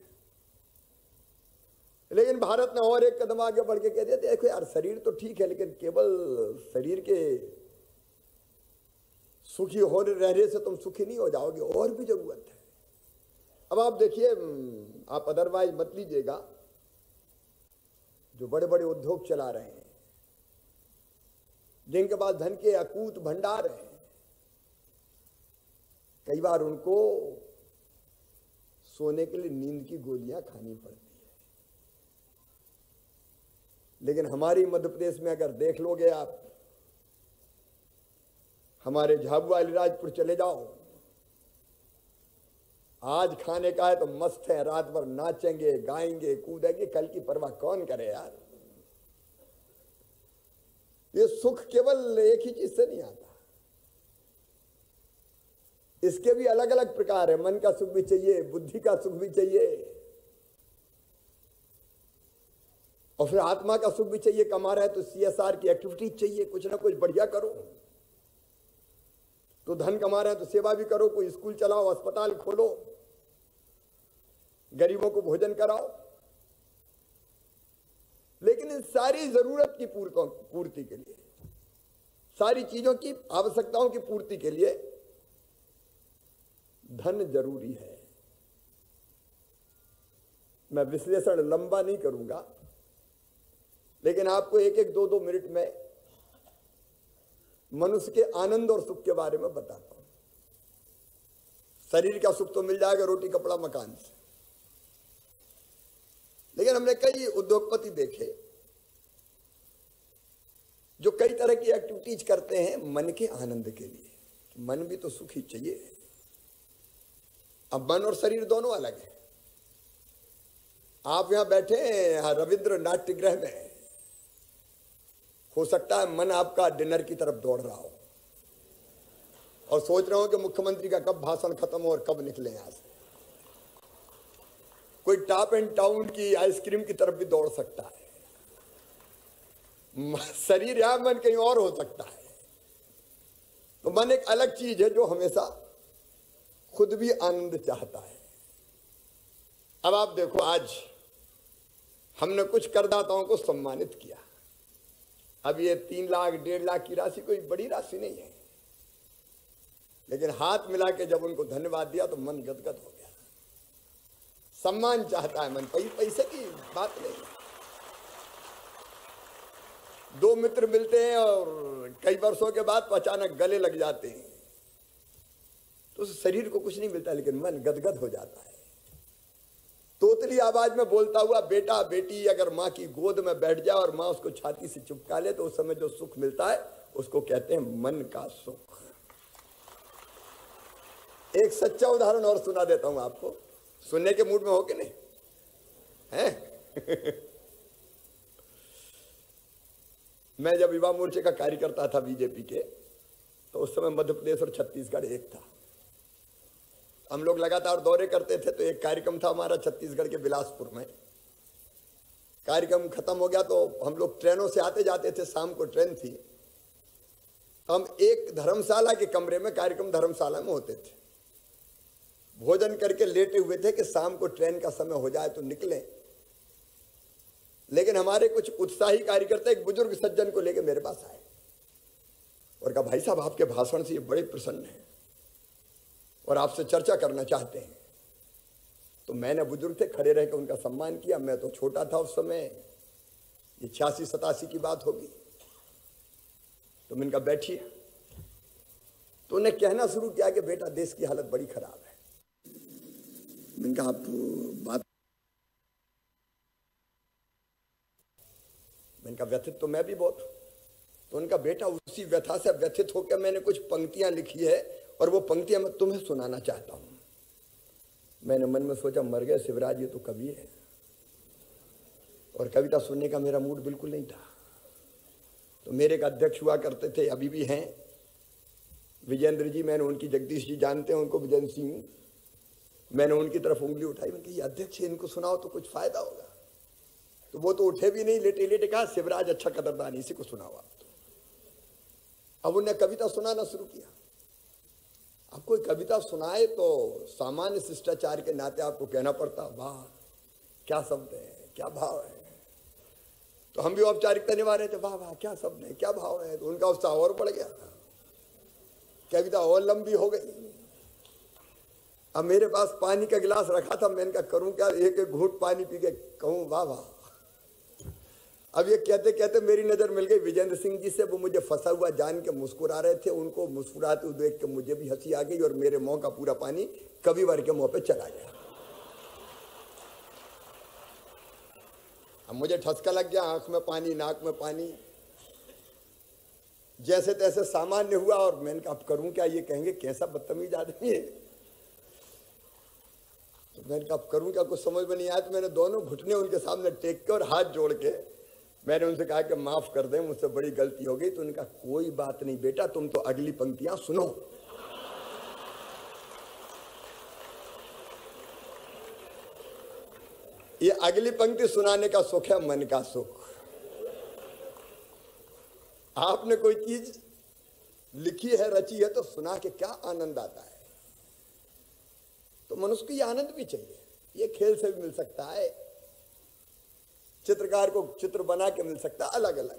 लेकिन भारत ने और एक कदम आगे बढ़ के कह दिया, देखो यार शरीर तो ठीक है, लेकिन केवल शरीर के सुखी हो रहने से तुम सुखी नहीं हो जाओगे, और भी जरूरत है। अब आप देखिए, आप अदरवाइज मत लीजिएगा, जो बड़े बड़े उद्योग चला रहे हैं, जिनके पास धन के अकूत भंडार हैं, कई बार उनको सोने के लिए नींद की गोलियां खानी पड़ती है। लेकिन हमारी मध्य प्रदेश में अगर देख लोगे आप, हमारे झाबुआ अलीराजपुर चले जाओ, आज खाने का है तो मस्त है, रात भर नाचेंगे, गाएंगे, कूदेंगे, कल की परवाह कौन करे यार। ये सुख केवल एक ही चीज से नहीं आता, इसके भी अलग अलग प्रकार है। मन का सुख भी चाहिए, बुद्धि का सुख भी चाहिए, और फिर आत्मा का सुख भी चाहिए। कमा रहे तो सीएसआर की एक्टिविटी चाहिए, कुछ ना कुछ बढ़िया करो। तो धन कमा रहे हैं तो सेवा भी करो, कोई स्कूल चलाओ, अस्पताल खोलो, गरीबों को भोजन कराओ। लेकिन इन सारी जरूरत की पूर्ति के लिए, सारी चीजों की आवश्यकताओं की पूर्ति के लिए धन जरूरी है। मैं विश्लेषण लंबा नहीं करूंगा, लेकिन आपको एक एक दो दो मिनट में मनुष्य के आनंद और सुख के बारे में बताता हूं। शरीर का सुख तो मिल जाएगा रोटी कपड़ा मकान से, लेकिन हमने कई उद्योगपति देखे जो कई तरह की एक्टिविटीज करते हैं मन के आनंद के लिए। मन भी तो सुखी चाहिए। अब मन और शरीर दोनों अलग है। आप यहां बैठे हैं रविंद्र नाट्य गृह में, हो सकता है मन आपका डिनर की तरफ दौड़ रहा हो और सोच रहे हो कि मुख्यमंत्री का कब भाषण खत्म हो और कब निकले यहां से। कोई टॉप एंड टाउन की आइसक्रीम की तरफ भी दौड़ सकता है। शरीर या मन कहीं और हो सकता है। तो मन एक अलग चीज है जो हमेशा खुद भी आनंद चाहता है। अब आप देखो, आज हमने कुछ करदाताओं को सम्मानित किया। अब ये तीन लाख डेढ़ लाख की राशि कोई बड़ी राशि नहीं है, लेकिन हाथ मिला के जब उनको धन्यवाद दिया तो मन गदगद हो गया। सम्मान चाहता है मन, पैसे की बात नहीं है। दो मित्र मिलते हैं और कई वर्षों के बाद अचानक गले लग जाते हैं, तो उस शरीर को कुछ नहीं मिलता, लेकिन मन गदगद हो जाता है। तोतली आवाज में बोलता हुआ बेटा बेटी अगर माँ की गोद में बैठ जाए और माँ उसको छाती से चिपका ले, तो उस समय जो सुख मिलता है उसको कहते हैं मन का सुख। एक सच्चा उदाहरण और सुना देता हूं आपको। सुनने के मूड में हो कि नहीं हैं? मैं जब युवा मोर्चे का कार्यकर्ता था बीजेपी के, तो उस समय मध्य प्रदेश और छत्तीसगढ़ एक था। हम लोग लगातार दौरे करते थे। तो एक कार्यक्रम था हमारा छत्तीसगढ़ के बिलासपुर में। कार्यक्रम खत्म हो गया तो हम लोग ट्रेनों से आते जाते थे, शाम को ट्रेन थी। हम एक धर्मशाला के कमरे में, कार्यक्रम धर्मशाला में होते थे, भोजन करके लेटे हुए थे कि शाम को ट्रेन का समय हो जाए तो निकलें। लेकिन हमारे कुछ उत्साही कार्यकर्ता एक बुजुर्ग सज्जन को लेकर मेरे पास आए और कहा, भाई साहब आपके भाषण से ये बड़े प्रसन्न हैं और आपसे चर्चा करना चाहते हैं। तो मैंने, बुजुर्ग थे, खड़े रहकर उनका सम्मान किया। मैं तो छोटा था उस समय, ये छियासी सतासी की बात होगी। तो मैंने कहा बैठिए। तो उन्हें कहना शुरू किया कि बेटा देश की हालत बड़ी खराब है। मैंने कहा आप बात, मैंने कहा व्यथित तो मैं भी बहुत हूं। तो उनका बेटा उसी व्यथा से व्यथित होकर मैंने कुछ पंक्तियां लिखी है और वो पंक्तियां मैं तुम्हें सुनाना चाहता हूं। मैंने मन में सोचा, मर गए शिवराज, ये तो कवि है और कविता सुनने का मेरा मूड बिल्कुल नहीं था। तो मेरे एक अध्यक्ष हुआ करते थे, अभी भी हैं, विजेंद्र जी। मैंने उनकी, जगदीश जी जानते हैं उनको, विजेंद्र सिंह। मैंने उनकी तरफ उंगली उठाई, मैंने कहा अध्यक्ष इनको सुनाओ तो कुछ फायदा होगा। तो वो तो उठे भी नहीं, लेटे लेटे कहा शिवराज अच्छा कदरदान, इसी को सुनाओ आप। अब उन्हें कविता सुनाना शुरू किया। अब कोई कविता सुनाए तो सामान्य शिष्टाचार के नाते आपको कहना पड़ता, वाह क्या शब्द है, क्या भाव है। तो हम भी औपचारिकता निभा रहे थे, वाह वाह क्या शब्द है, क्या भाव है। तो उनका उत्साह और बढ़ गया। कविता और लंबी हो गई। अब मेरे पास पानी का गिलास रखा था, मैंने कहा करूं क्या, एक एक घूंट पानी पी के कहूं वाह वाह। अब ये कहते कहते मेरी नजर मिल गई विजेंद्र सिंह जी से, वो मुझे फंसा हुआ जान के मुस्कुरा रहे थे, उनको मुस्कुराते हुए देख के मुझे भी हंसी आ गई और मेरे मुंह का पूरा पानी कविवर के मुंह पे चला गया। अब मुझे ठसका लग गया, आंख में पानी, नाक में पानी, जैसे तैसे सामान्य हुआ। और मैंने कहा अब करूं क्या, ये कहेंगे कैसा बदतमीज आदमी है। तो मैंने कहा अब करूं क्या, कुछ समझ में नहीं आया। तो मैंने दोनों घुटने उनके सामने टेक के और हाथ जोड़ के मैंने उनसे कहा कि माफ कर दें, मुझसे बड़ी गलती हो गई। तो उन्होंने कहा कोई बात नहीं बेटा, तुम तो अगली पंक्तियां सुनो। ये अगली पंक्ति सुनाने का सुख है मन का सुख। आपने कोई चीज लिखी है, रची है, तो सुना के क्या आनंद आता है। तो मनुष्य को ये आनंद भी चाहिए। ये खेल से भी मिल सकता है, चित्रकार को चित्र बना के मिल सकता है, अलग अलग।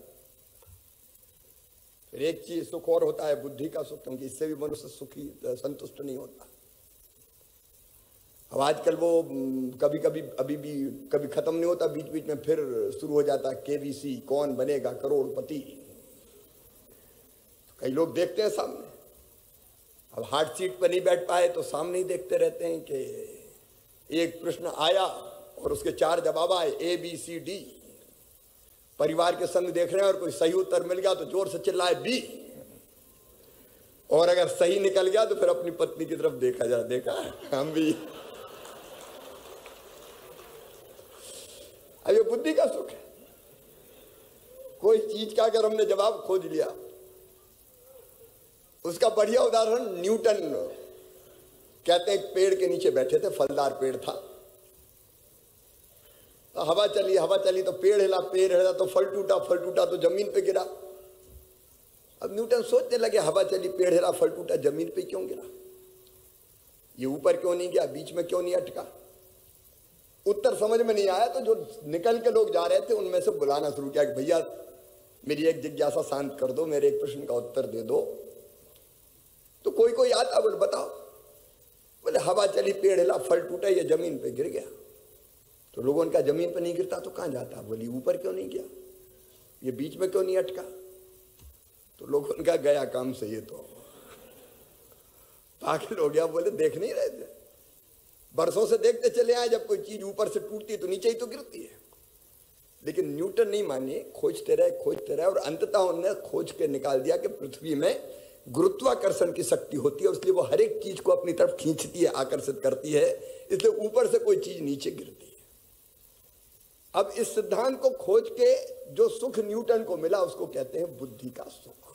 फिर एक चीज सुख और होता है बुद्धि का सुख, क्योंकि इससे भी मनुष्य सुखी संतुष्ट नहीं होता। अब आजकल वो कभी कभी अभी भी कभी खत्म नहीं होता, बीच बीच में फिर शुरू हो जाता केबीसी, कौन बनेगा करोड़पति। तो कई लोग देखते हैं सामने, अब हार्ड सीट पर नहीं बैठ पाए तो सामने ही देखते रहते हैं कि एक प्रश्न आया और उसके चार जवाब आए, ए बी सी डी। परिवार के संग देख रहे हैं और कोई सही उत्तर मिल गया तो जोर से चिल्लाए बी, और अगर सही निकल गया तो फिर अपनी पत्नी की तरफ देखा जा देखा हम भी। अब ये बुद्धि का सुख है। कोई चीज का अगर हमने जवाब खोज लिया, उसका बढ़िया उदाहरण न्यूटन कहते हैं। एक पेड़ के नीचे बैठे थे, फलदार पेड़ था, तो हवा चली हवा चली तो पेड़ हिला, पेड़ हिला तो फल टूटा, फल टूटा तो जमीन पे गिरा। अब न्यूटन सोचने लगे, हवा चली, पेड़ हिला, फल टूटा, जमीन पे क्यों गिरा, ये ऊपर क्यों नहीं गया, बीच में क्यों नहीं अटका। उत्तर समझ में नहीं आया तो जो निकल के लोग जा रहे थे उनमें से बुलाना शुरू किया कि भैया मेरी एक जिज्ञासा शांत कर दो, मेरे एक प्रश्न का उत्तर दे दो। तो कोई कोई आता, बोले बताओ। बोले हवा चली, पेड़ हिला, फल टूटा, ये जमीन पे गिर गया। तो लोगों ने कहा जमीन पे नहीं गिरता तो कहां जाता। बोली ऊपर क्यों नहीं गया, ये बीच में क्यों नहीं अटका। तो लोगों ने कहा गया काम से, ये तो पागल हो गया। बोले देख नहीं रहे थे, बरसों से देखते चले आए, जब कोई चीज ऊपर से टूटती है तो नीचे ही तो गिरती है। लेकिन न्यूटन नहीं माने, खोजते रहे खोजते रहे और अंततः उन्होंने खोज के निकाल दिया कि पृथ्वी में गुरुत्वाकर्षण की शक्ति होती है, इसलिए वो हर एक चीज को अपनी तरफ खींचती है, आकर्षित करती है, इसलिए ऊपर से कोई चीज नीचे गिरती है। अब इस सिद्धांत को खोज के जो सुख न्यूटन को मिला उसको कहते हैं बुद्धि का सुख।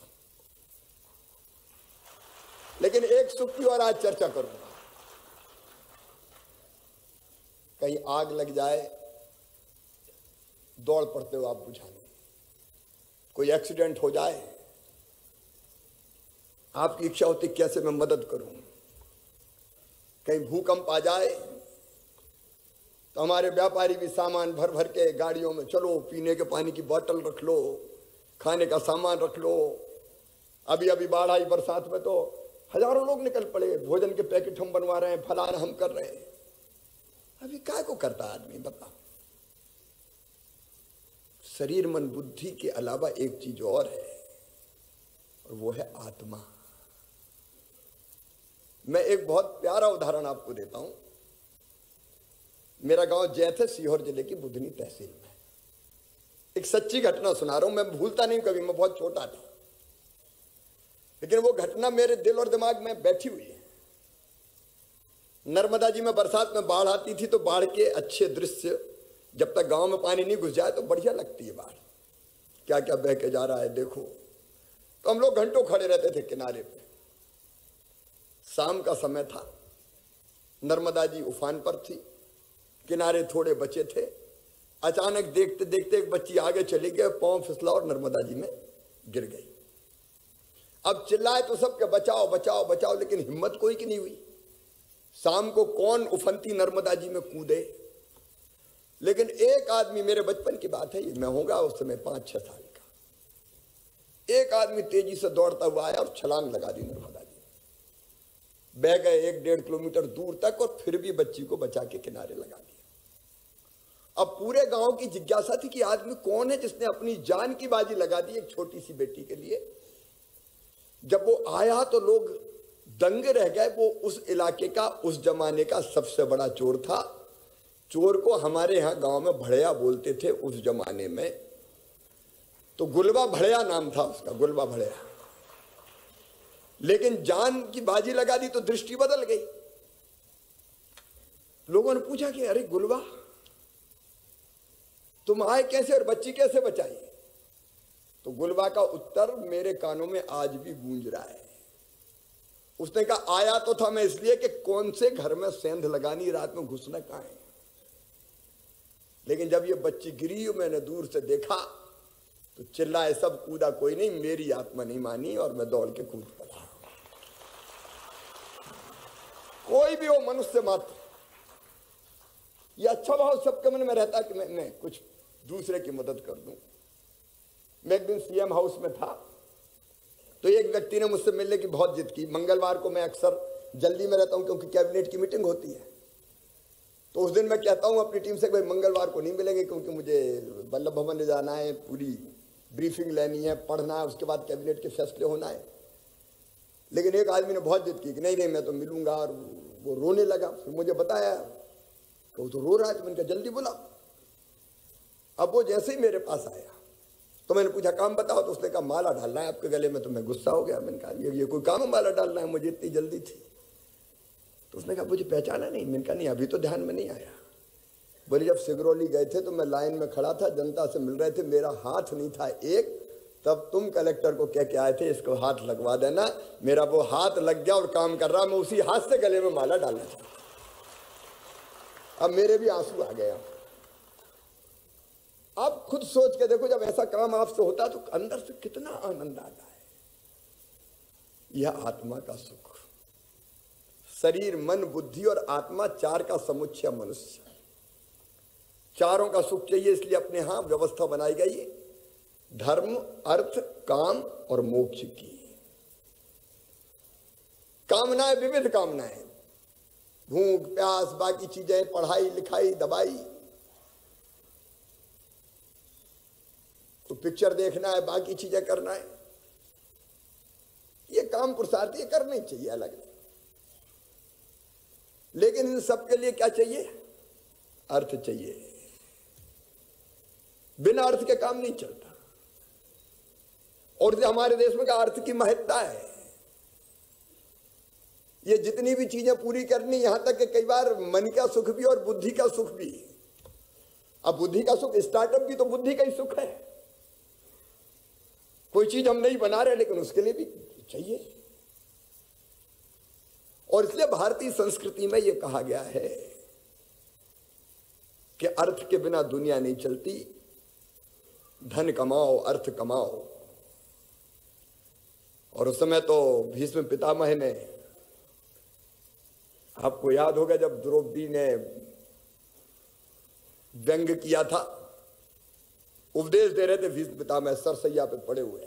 लेकिन एक सुख की और आज चर्चा करूंगा। कहीं आग लग जाए, दौड़ पड़ते हो आप बुझाने। कोई एक्सीडेंट हो जाए, आपकी इच्छा होती कैसे मैं मदद करूं। कहीं भूकंप आ जाए तो हमारे व्यापारी भी सामान भर भर के गाड़ियों में, चलो पीने के पानी की बोतल रख लो, खाने का सामान रख लो। अभी अभी बाढ़ आई बरसात में तो हजारों लोग निकल पड़े, भोजन के पैकेट हम बनवा रहे हैं, फलाना हम कर रहे हैं। अभी काय को करता आदमी बता। शरीर मन बुद्धि के अलावा एक चीज और है और वो है आत्मा। मैं एक बहुत प्यारा उदाहरण आपको देता हूं। मेरा गांव जैत है, सीहोर जिले की बुधनी तहसील में। एक सच्ची घटना सुना रहा हूं, मैं भूलता नहीं कभी, मैं बहुत छोटा था, लेकिन वो घटना मेरे दिल और दिमाग में बैठी हुई है। नर्मदा जी में बरसात में बाढ़ आती थी तो बाढ़ के अच्छे दृश्य, जब तक गांव में पानी नहीं घुस जाए तो बढ़िया लगती है बाढ़, क्या क्या बह के जा रहा है देखो। तो हम लोग घंटों खड़े रहते थे किनारे पे। शाम का समय था, नर्मदा जी उफान पर थी, किनारे थोड़े बचे थे। अचानक देखते देखते एक बच्ची आगे चली गई, पांव फिसला और नर्मदा जी में गिर गई। अब चिल्लाए तो सबके बचाओ बचाओ बचाओ, लेकिन हिम्मत कोई की नहीं हुई। शाम को कौन उफनती नर्मदा जी में कूदे। लेकिन एक आदमी, मेरे बचपन की बात है ये, मैं होगा उस समय पांच छह साल का, एक आदमी तेजी से दौड़ता हुआ आया और छलांग लगा दी नर्मदा जी। बह गए एक डेढ़ किलोमीटर दूर तक और फिर भी बच्ची को बचा के किनारे लगा दिया। अब पूरे गांव की जिज्ञासा थी कि आदमी कौन है जिसने अपनी जान की बाजी लगा दी एक छोटी सी बेटी के लिए। जब वो आया तो लोग दंग रह गए। वो उस इलाके का, उस जमाने का सबसे बड़ा चोर था। चोर को हमारे यहाँ गांव में भड़िया बोलते थे उस जमाने में। तो गुलबा भड़िया नाम था उसका, गुलबा भड़िया। लेकिन जान की बाजी लगा दी तो दृष्टि बदल गई। लोगों ने पूछा कि अरे गुलबा, तुम आए कैसे और बच्ची कैसे बचाई? तो गुलबा का उत्तर मेरे कानों में आज भी गूंज रहा है। उसने कहा आया तो था मैं इसलिए कि कौन से घर में सेंध लगानी, रात में घुसना कहां है। लेकिन जब ये बच्ची गिरी मैंने दूर से देखा तो चिल्लाए सब, कूदा कोई नहीं। मेरी आत्मा नहीं मानी और मैं दौड़ के कूद पड़ा। कोई भी हो मनुष्य मात्र, ये अच्छा भाव सबके मन में रहता कि मैं, मैं कुछ दूसरे की मदद कर दूं। मैं एक दिन सीएम हाउस में था तो एक व्यक्ति ने मुझसे मिलने की बहुत जिद की। मंगलवार को मैं अक्सर जल्दी में रहता हूं क्योंकि कैबिनेट की मीटिंग होती है। तो उस दिन मैं कहता हूं अपनी टीम से भाई मंगलवार को नहीं मिलेंगे क्योंकि मुझे वल्लभ भवन ले जाना है, पूरी ब्रीफिंग लेनी है, पढ़ना है, उसके बाद कैबिनेट के फैसले होना है। लेकिन एक आदमी ने बहुत जिद की कि नहीं नहीं मैं तो मिलूंगा, और वो रोने लगा। फिर मुझे बताया कि वो तो रो रहा है। तो मैंने कहा जल्दी बुला। अब वो जैसे ही मेरे पास आया तो मैंने पूछा काम बताओ। तो उसने कहा माला डालना है आपके गले में। तो मैं गुस्सा हो गया। मैंने कहा ये, ये कोई काम है माला डालना है, मुझे इतनी जल्दी थी। तो उसने कहा मुझे पहचाना नहीं। मैंने कहा नहीं अभी तो ध्यान में नहीं आया। बोले जब सिगरौली गए थे तो मैं लाइन में खड़ा था, जनता से मिल रहे थे, मेरा हाथ नहीं था एक, तब तुम कलेक्टर को कह के आए थे इसको हाथ लगवा देना। मेरा वो हाथ लग गया और काम कर रहा। मैं उसी हाथ से गले में माला डालना चाहता। अब मेरे भी आंसू आ गया। आप खुद सोच के देखो जब ऐसा काम आपसे होता तो अंदर से कितना आनंद आता है। यह आत्मा का सुख। शरीर, मन, बुद्धि और आत्मा, चार का समुच्चय मनुष्य। चारों का सुख चाहिए, इसलिए अपने यहां व्यवस्था बनाई गई धर्म, अर्थ, काम और मोक्ष की। कामनाएं विविध कामनाएं, भूख प्यास, बाकी चीजें, पढ़ाई लिखाई, दवाई, तो पिक्चर देखना है, बाकी चीजें करना है, ये काम पुरुषार्थ ये करने चाहिए अलग। लेकिन इन सबके लिए क्या चाहिए? अर्थ चाहिए। बिना अर्थ के काम नहीं चलता। और हमारे देश में का अर्थ की महत्ता है। ये जितनी भी चीजें पूरी करनी, यहां तक कि कई बार मन का सुख भी और बुद्धि का सुख भी। अब बुद्धि का सुख, स्टार्टअप भी तो बुद्धि का ही सुख है। कोई चीज हम नहीं बना रहे लेकिन उसके लिए भी चाहिए। और इसलिए भारतीय संस्कृति में यह कहा गया है कि अर्थ के बिना दुनिया नहीं चलती। धन कमाओ, अर्थ कमाओ। और उस समय तो भीष्म पितामह ने, आपको याद होगा जब द्रौपदी ने व्यंग किया था, उपदेश दे रहे थे भीष्म पितामह सरसैया पे पड़े हुए।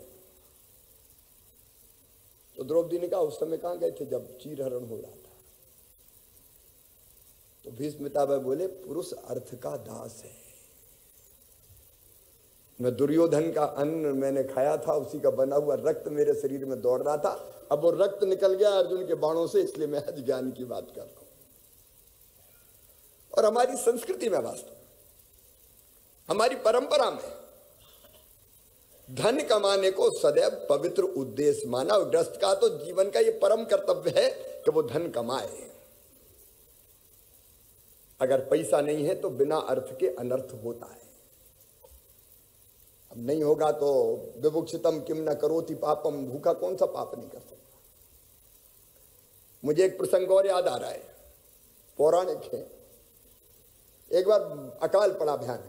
तो द्रौपदी ने कहा उस समय कहां गए थे जब चीरहरण हो रहा था? तो भीष्म पितामह बोले पुरुष अर्थ का दास है। मैं दुर्योधन का अन्न मैंने खाया था, उसी का बना हुआ रक्त मेरे शरीर में दौड़ रहा था। अब वो रक्त निकल गया अर्जुन के बाणों से, इसलिए मैं आज ज्ञान की बात कर रहा हूं। और हमारी संस्कृति में, वास्तव हमारी परंपरा में धन कमाने को सदैव पवित्र उद्देश्य माना। गृहस्थ का तो जीवन का ये परम कर्तव्य है कि वो धन कमाए। अगर पैसा नहीं है तो बिना अर्थ के अनर्थ होता है। अब नहीं होगा तो विभुक्षितम किम न करोति पापम, भूखा कौन सा पाप नहीं कर सकता। मुझे एक प्रसंग और याद आ रहा है, पौराणिक है। एक बार अकाल पड़ा भयानक।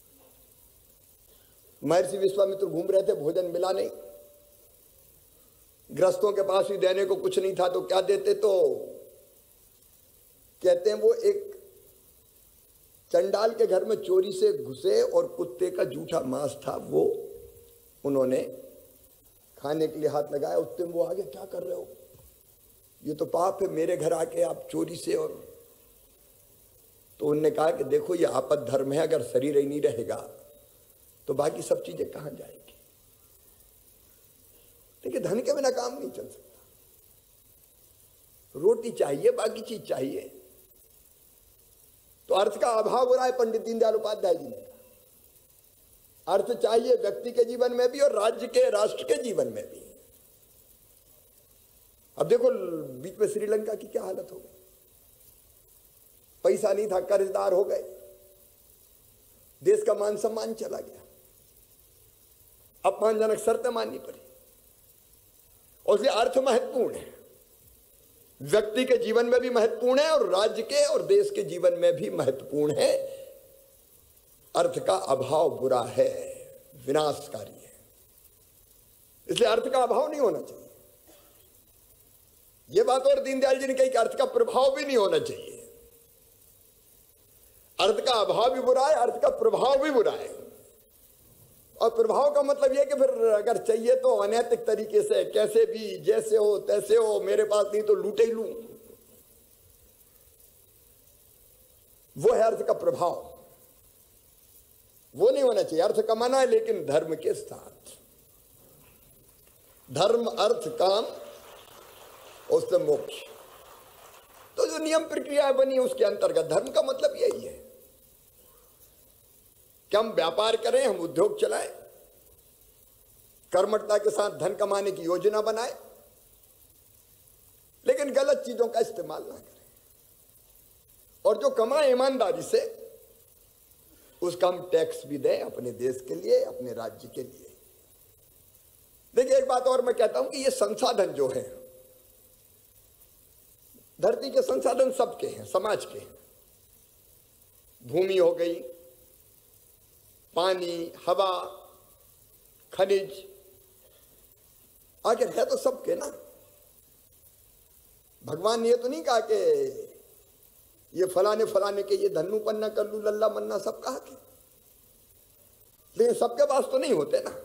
महर्षि विश्वामित्र घूम रहे थे, भोजन मिला नहीं। गृहस्थों के पास भी देने को कुछ नहीं था तो क्या देते? तो कहते हैं वो एक चंडाल के घर में चोरी से घुसे और कुत्ते का जूठा मांस था, वो उन्होंने खाने के लिए हाथ लगाया। उतने वो आ गया, क्या कर रहे हो? ये तो पाप है, मेरे घर आके आप चोरी से। और तो उन्होंने कहा कि देखो ये आपद धर्म है, अगर शरीर ही नहीं रहेगा तो बाकी सब चीजें कहां जाएगी। देखिए धन के बिना काम नहीं चल सकता, रोटी चाहिए, बाकी चीज चाहिए। तो अर्थ का अभाव हो रहा है, पंडित दीनदयाल उपाध्याय जी ने। अर्थ चाहिए व्यक्ति के जीवन में भी और राज्य के, राष्ट्र के जीवन में भी। अब देखो बीच में श्रीलंका की क्या हालत हो गई, पैसा नहीं था, कर्जदार हो गए, देश का मान सम्मान चला गया, अपमानजनक शर्तें माननी पड़ी। और इसलिए अर्थ महत्वपूर्ण है, व्यक्ति के जीवन में भी महत्वपूर्ण है और राज्य के और देश के जीवन में भी महत्वपूर्ण है। अर्थ का अभाव बुरा है, विनाशकारी है, इसलिए अर्थ का अभाव नहीं होना चाहिए। यह बात और दीनदयाल जी ने कही कि अर्थ का प्रभाव भी नहीं होना चाहिए। अर्थ का अभाव भी बुरा है, अर्थ का प्रभाव भी बुरा है। और प्रभाव का मतलब यह कि फिर अगर चाहिए तो अनैतिक तरीके से, कैसे भी, जैसे हो तैसे हो, मेरे पास नहीं तो लूटे ही लूं, वो है अर्थ का प्रभाव। वो नहीं होना चाहिए। अर्थ कमाना है लेकिन धर्म के साथ, धर्म अर्थ काम उससे मोक्ष। तो जो नियम प्रक्रिया बनी उसके अंतर्गत धर्म का मतलब यही है कि हम व्यापार करें, हम उद्योग चलाएं, कर्मठता के साथ धन कमाने की योजना बनाएं, लेकिन गलत चीजों का इस्तेमाल ना करें। और जो कमाए ईमानदारी से उसका हम टैक्स भी दें अपने देश के लिए, अपने राज्य के लिए। देखिए एक बात और मैं कहता हूं कि ये संसाधन जो है, धरती के संसाधन सबके हैं, समाज के हैं। भूमि हो गई, पानी, हवा, खनिज, आखिर है तो सबके ना। भगवान ने ये तो नहीं कहा कि ये फलाने फलाने के, ये धन्नू पन्ना कल्लू लल्ला मन्ना सब कहा के, लेकिन सबके पास तो नहीं होते ना।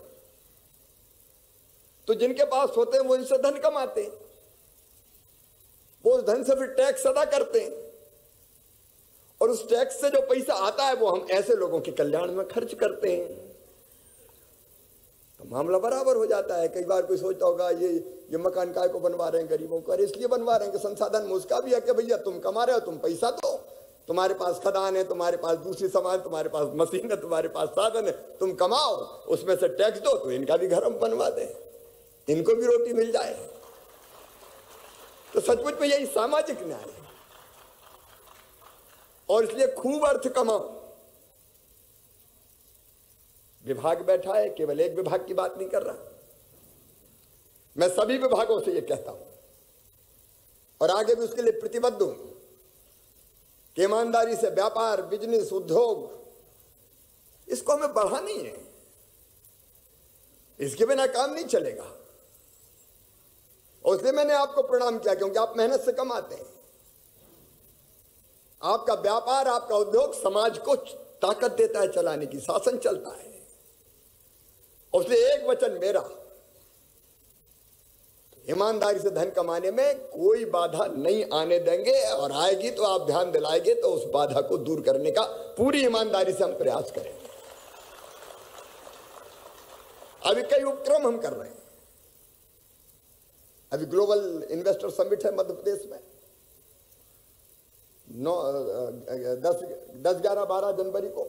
तो जिनके पास होते हैं वो इनसे धन कमाते हैं, वो उस धन से फिर टैक्स अदा करते हैं, और उस टैक्स से जो पैसा आता है वो हम ऐसे लोगों के कल्याण में खर्च करते हैं। तो मामला बराबर हो जाता है। कई बार कोई सोचता होगा ये ये मकान काय को बनवा रहे हैं गरीबों को, अरे इसलिए बनवा रहे हैं कि संसाधन उसका भी है कि भैया तुम कमा रहे हो, तुम पैसा दो, तुम्हारे पास खदान है, तुम्हारे पास दूसरी सामान, तुम्हारे पास मशीन है, तुम्हारे पास साधन है, तुम कमाओ, उसमें से टैक्स दो तो इनका भी घर हम बनवा दें, इनको भी रोटी मिल जाए। तो सचमुच में यही सामाजिक न्याय है। और इसलिए खूब अर्थ कमाओ। विभाग बैठा है, केवल एक विभाग की बात नहीं कर रहा, मैं सभी विभागों से ये कहता हूं और आगे भी उसके लिए प्रतिबद्ध हूं कि ईमानदारी से व्यापार, बिजनेस, उद्योग, इसको हमें बढ़ाना ही है। इसके बिना काम नहीं चलेगा। और इसलिए मैंने आपको प्रणाम किया क्योंकि आप मेहनत से कमाते हैं। आपका व्यापार, आपका उद्योग समाज को ताकत देता है चलाने की, शासन चलता है। और इसलिए एक वचन मेरा, ईमानदारी से धन कमाने में कोई बाधा नहीं आने देंगे, और आएगी तो आप ध्यान दिलाएंगे तो उस बाधा को दूर करने का पूरी ईमानदारी से हम प्रयास करेंगे। अभी कई उपक्रम हम कर रहे हैं। अभी ग्लोबल इन्वेस्टर समिट है मध्य प्रदेश में, नौ दस दस ग्यारह बारह जनवरी को।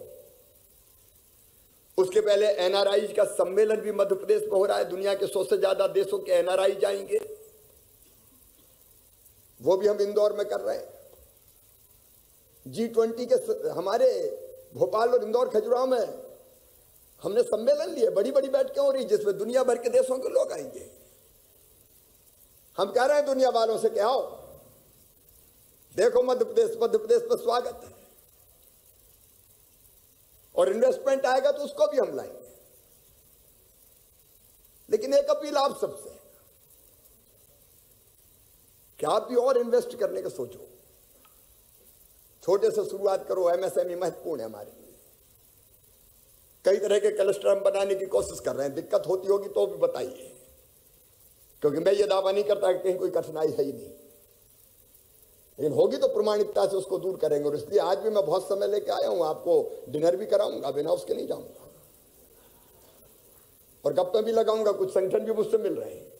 उसके पहले एनआरआई का सम्मेलन भी मध्य प्रदेश में हो रहा है। दुनिया के सौ से ज्यादा देशों के एनआरआई जाएंगे, वो भी हम इंदौर में कर रहे हैं। जी ट्वेंटी के हमारे भोपाल और इंदौर खजुराहो में हमने सम्मेलन लिए, बड़ी बड़ी बैठकें हो रही जिसमें दुनिया भर के देशों के लोग आएंगे। हम कह रहे हैं दुनिया वालों से कि आओ देखो मध्य प्रदेश, मध्य प्रदेश में स्वागत है, और इन्वेस्टमेंट आएगा तो उसको भी हम लाएंगे। लेकिन एक अपील आप सबसे कि आप भी और इन्वेस्ट करने का सोचो, छोटे से शुरुआत करो। एमएसएमई महत्वपूर्ण है हमारे लिए। कई तरह के क्लस्टर हम बनाने की कोशिश कर रहे हैं। दिक्कत होती होगी तो भी बताइए, क्योंकि मैं ये दावा नहीं करता कि कहीं कोई कठिनाई है ही नहीं। लेकिन होगी तो प्रमाणिकता से उसको दूर करेंगे। और इसलिए आज भी मैं बहुत समय लेके आया हूं, आपको डिनर भी कराऊंगा, बिना उसके नहीं जाऊंगा, और गप्पे भी लगाऊंगा। कुछ संगठन भी मुझसे मिल रहे हैं।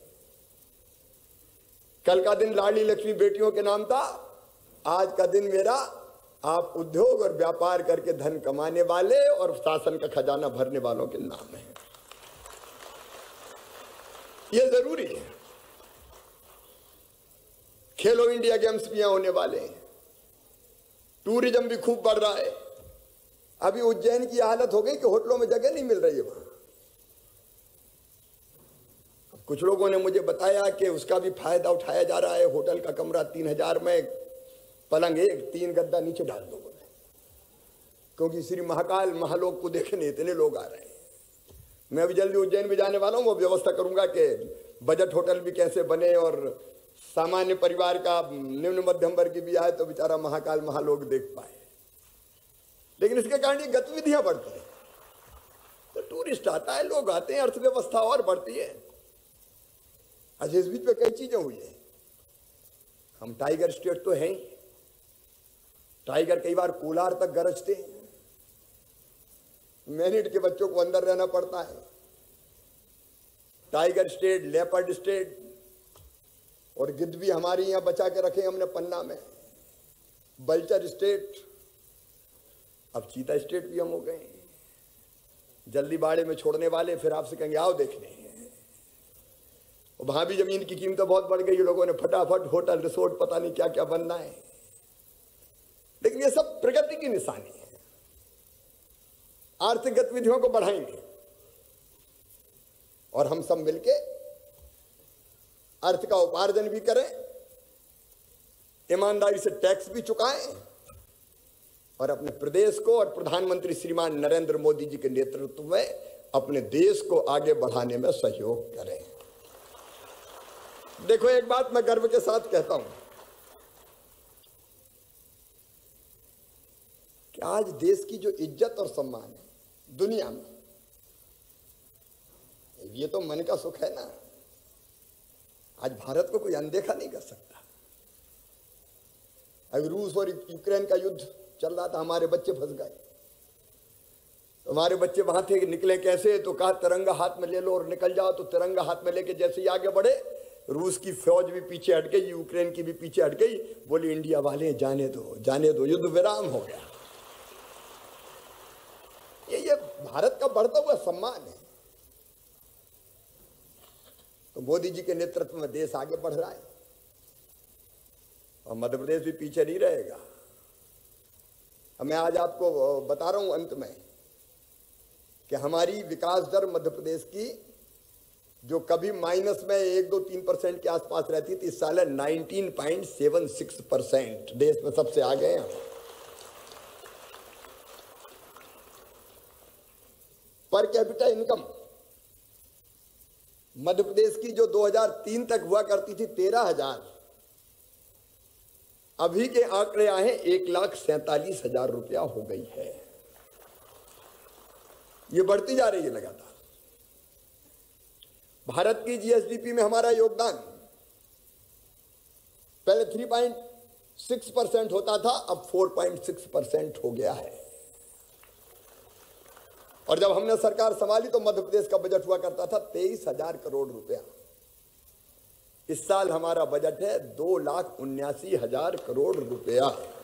कल का दिन लाडली लक्ष्मी बेटियों के नाम था, आज का दिन मेरा आप उद्योग और व्यापार करके धन कमाने वाले और शासन का खजाना भरने वालों के नाम है। यह जरूरी है। खेलो इंडिया गेम्स भी होने वाले हैं, टूरिज्म भी खूब बढ़ रहा है। अभी उज्जैन की हालत हो गई कि होटलों में जगह नहीं मिल रही है वहां। कुछ लोगों ने मुझे बताया कि उसका भी फायदा उठाया जा रहा है। होटल का कमरा तीन हजार में, पलंग एक, तीन गद्दा नीचे डाल दो, क्योंकि श्री महाकाल महालोक को देखने इतने लोग आ रहे हैं। मैं अभी जल्दी उज्जैन भी जाने वाला हूं, वो व्यवस्था करूंगा कि बजट होटल भी कैसे बने, और सामान्य परिवार का निम्न मध्यम वर्ग भी आए तो बेचारा महाकाल महालोक देख पाए। लेकिन इसके कारण ये गतिविधियां बढ़ती है, तो टूरिस्ट आता है, लोग आते हैं, अर्थव्यवस्था और बढ़ती है। अच्छा, इस बीच में कई चीजें हुई है। हम टाइगर स्टेट तो हैं, टाइगर कई बार कोलार तक गरजते हैं, मैनिट के बच्चों को अंदर रहना पड़ता है। टाइगर स्टेट, लेपर्ड स्टेट, और गिद्ध भी हमारी यहां बचा के रखे हमने पन्ना में, बल्चर स्टेट, अब चीता स्टेट भी हम हो गए। जल्दी बाड़े में छोड़ने वाले फिर आपसे कहेंगे आओ देखने। वहां भी जमीन की कीमत बहुत बढ़ गई, लोगों ने फटाफट होटल रिसोर्ट पता नहीं क्या क्या बनना है। लेकिन ये सब प्रगति की निशानी है। आर्थिक गतिविधियों को बढ़ाएंगे और हम सब मिलके अर्थ का उपार्जन भी करें, ईमानदारी से टैक्स भी चुकाएं, और अपने प्रदेश को और प्रधानमंत्री श्रीमान नरेंद्र मोदी जी के नेतृत्व में अपने देश को आगे बढ़ाने में सहयोग करें। देखो, एक बात मैं गर्व के साथ कहता हूं कि आज देश की जो इज्जत और सम्मान है दुनिया में, ये तो मन का सुख है ना। आज भारत को कोई अनदेखा नहीं कर सकता। अभी रूस और यूक्रेन का युद्ध चल रहा था, हमारे बच्चे फंस गए। हमारे बच्चे वहां थे, निकले कैसे, तो कहा तिरंगा हाथ में ले लो और निकल जाओ। तो तिरंगा हाथ में लेके जैसे ही आगे बढ़े, रूस की फौज भी पीछे हट गई, यूक्रेन की भी पीछे हट गई। बोले इंडिया वाले जाने दो जाने दो, युद्ध विराम हो गया। ये ये भारत का बढ़ता हुआ सम्मान है। तो मोदी जी के नेतृत्व में देश आगे बढ़ रहा है और मध्य प्रदेश भी पीछे नहीं रहेगा। मैं आज आपको बता रहा हूं अंत में कि हमारी विकास दर मध्य प्रदेश की, जो कभी माइनस में एक दो तीन परसेंट के आसपास रहती थी, इस साल nineteen point seven six percent, देश में सबसे आगे हैं। Per capita income Madhya Pradesh की जो दो हज़ार तीन तक हुआ करती थी तेरह हजार, अभी के आंकड़े आए एक लाख सैंतालीस हजार रुपया हो गई है। ये बढ़ती जा रही है लगातार। भारत की जीएसडीपी में हमारा योगदान पहले तीन पॉइंट छह परसेंट होता था, अब चार पॉइंट छह परसेंट हो गया है। और जब हमने सरकार संभाली तो मध्य प्रदेश का बजट हुआ करता था तेईस हजार करोड़ रुपया। इस साल हमारा बजट है दो लाख उन्यासी हजार करोड़ रुपया।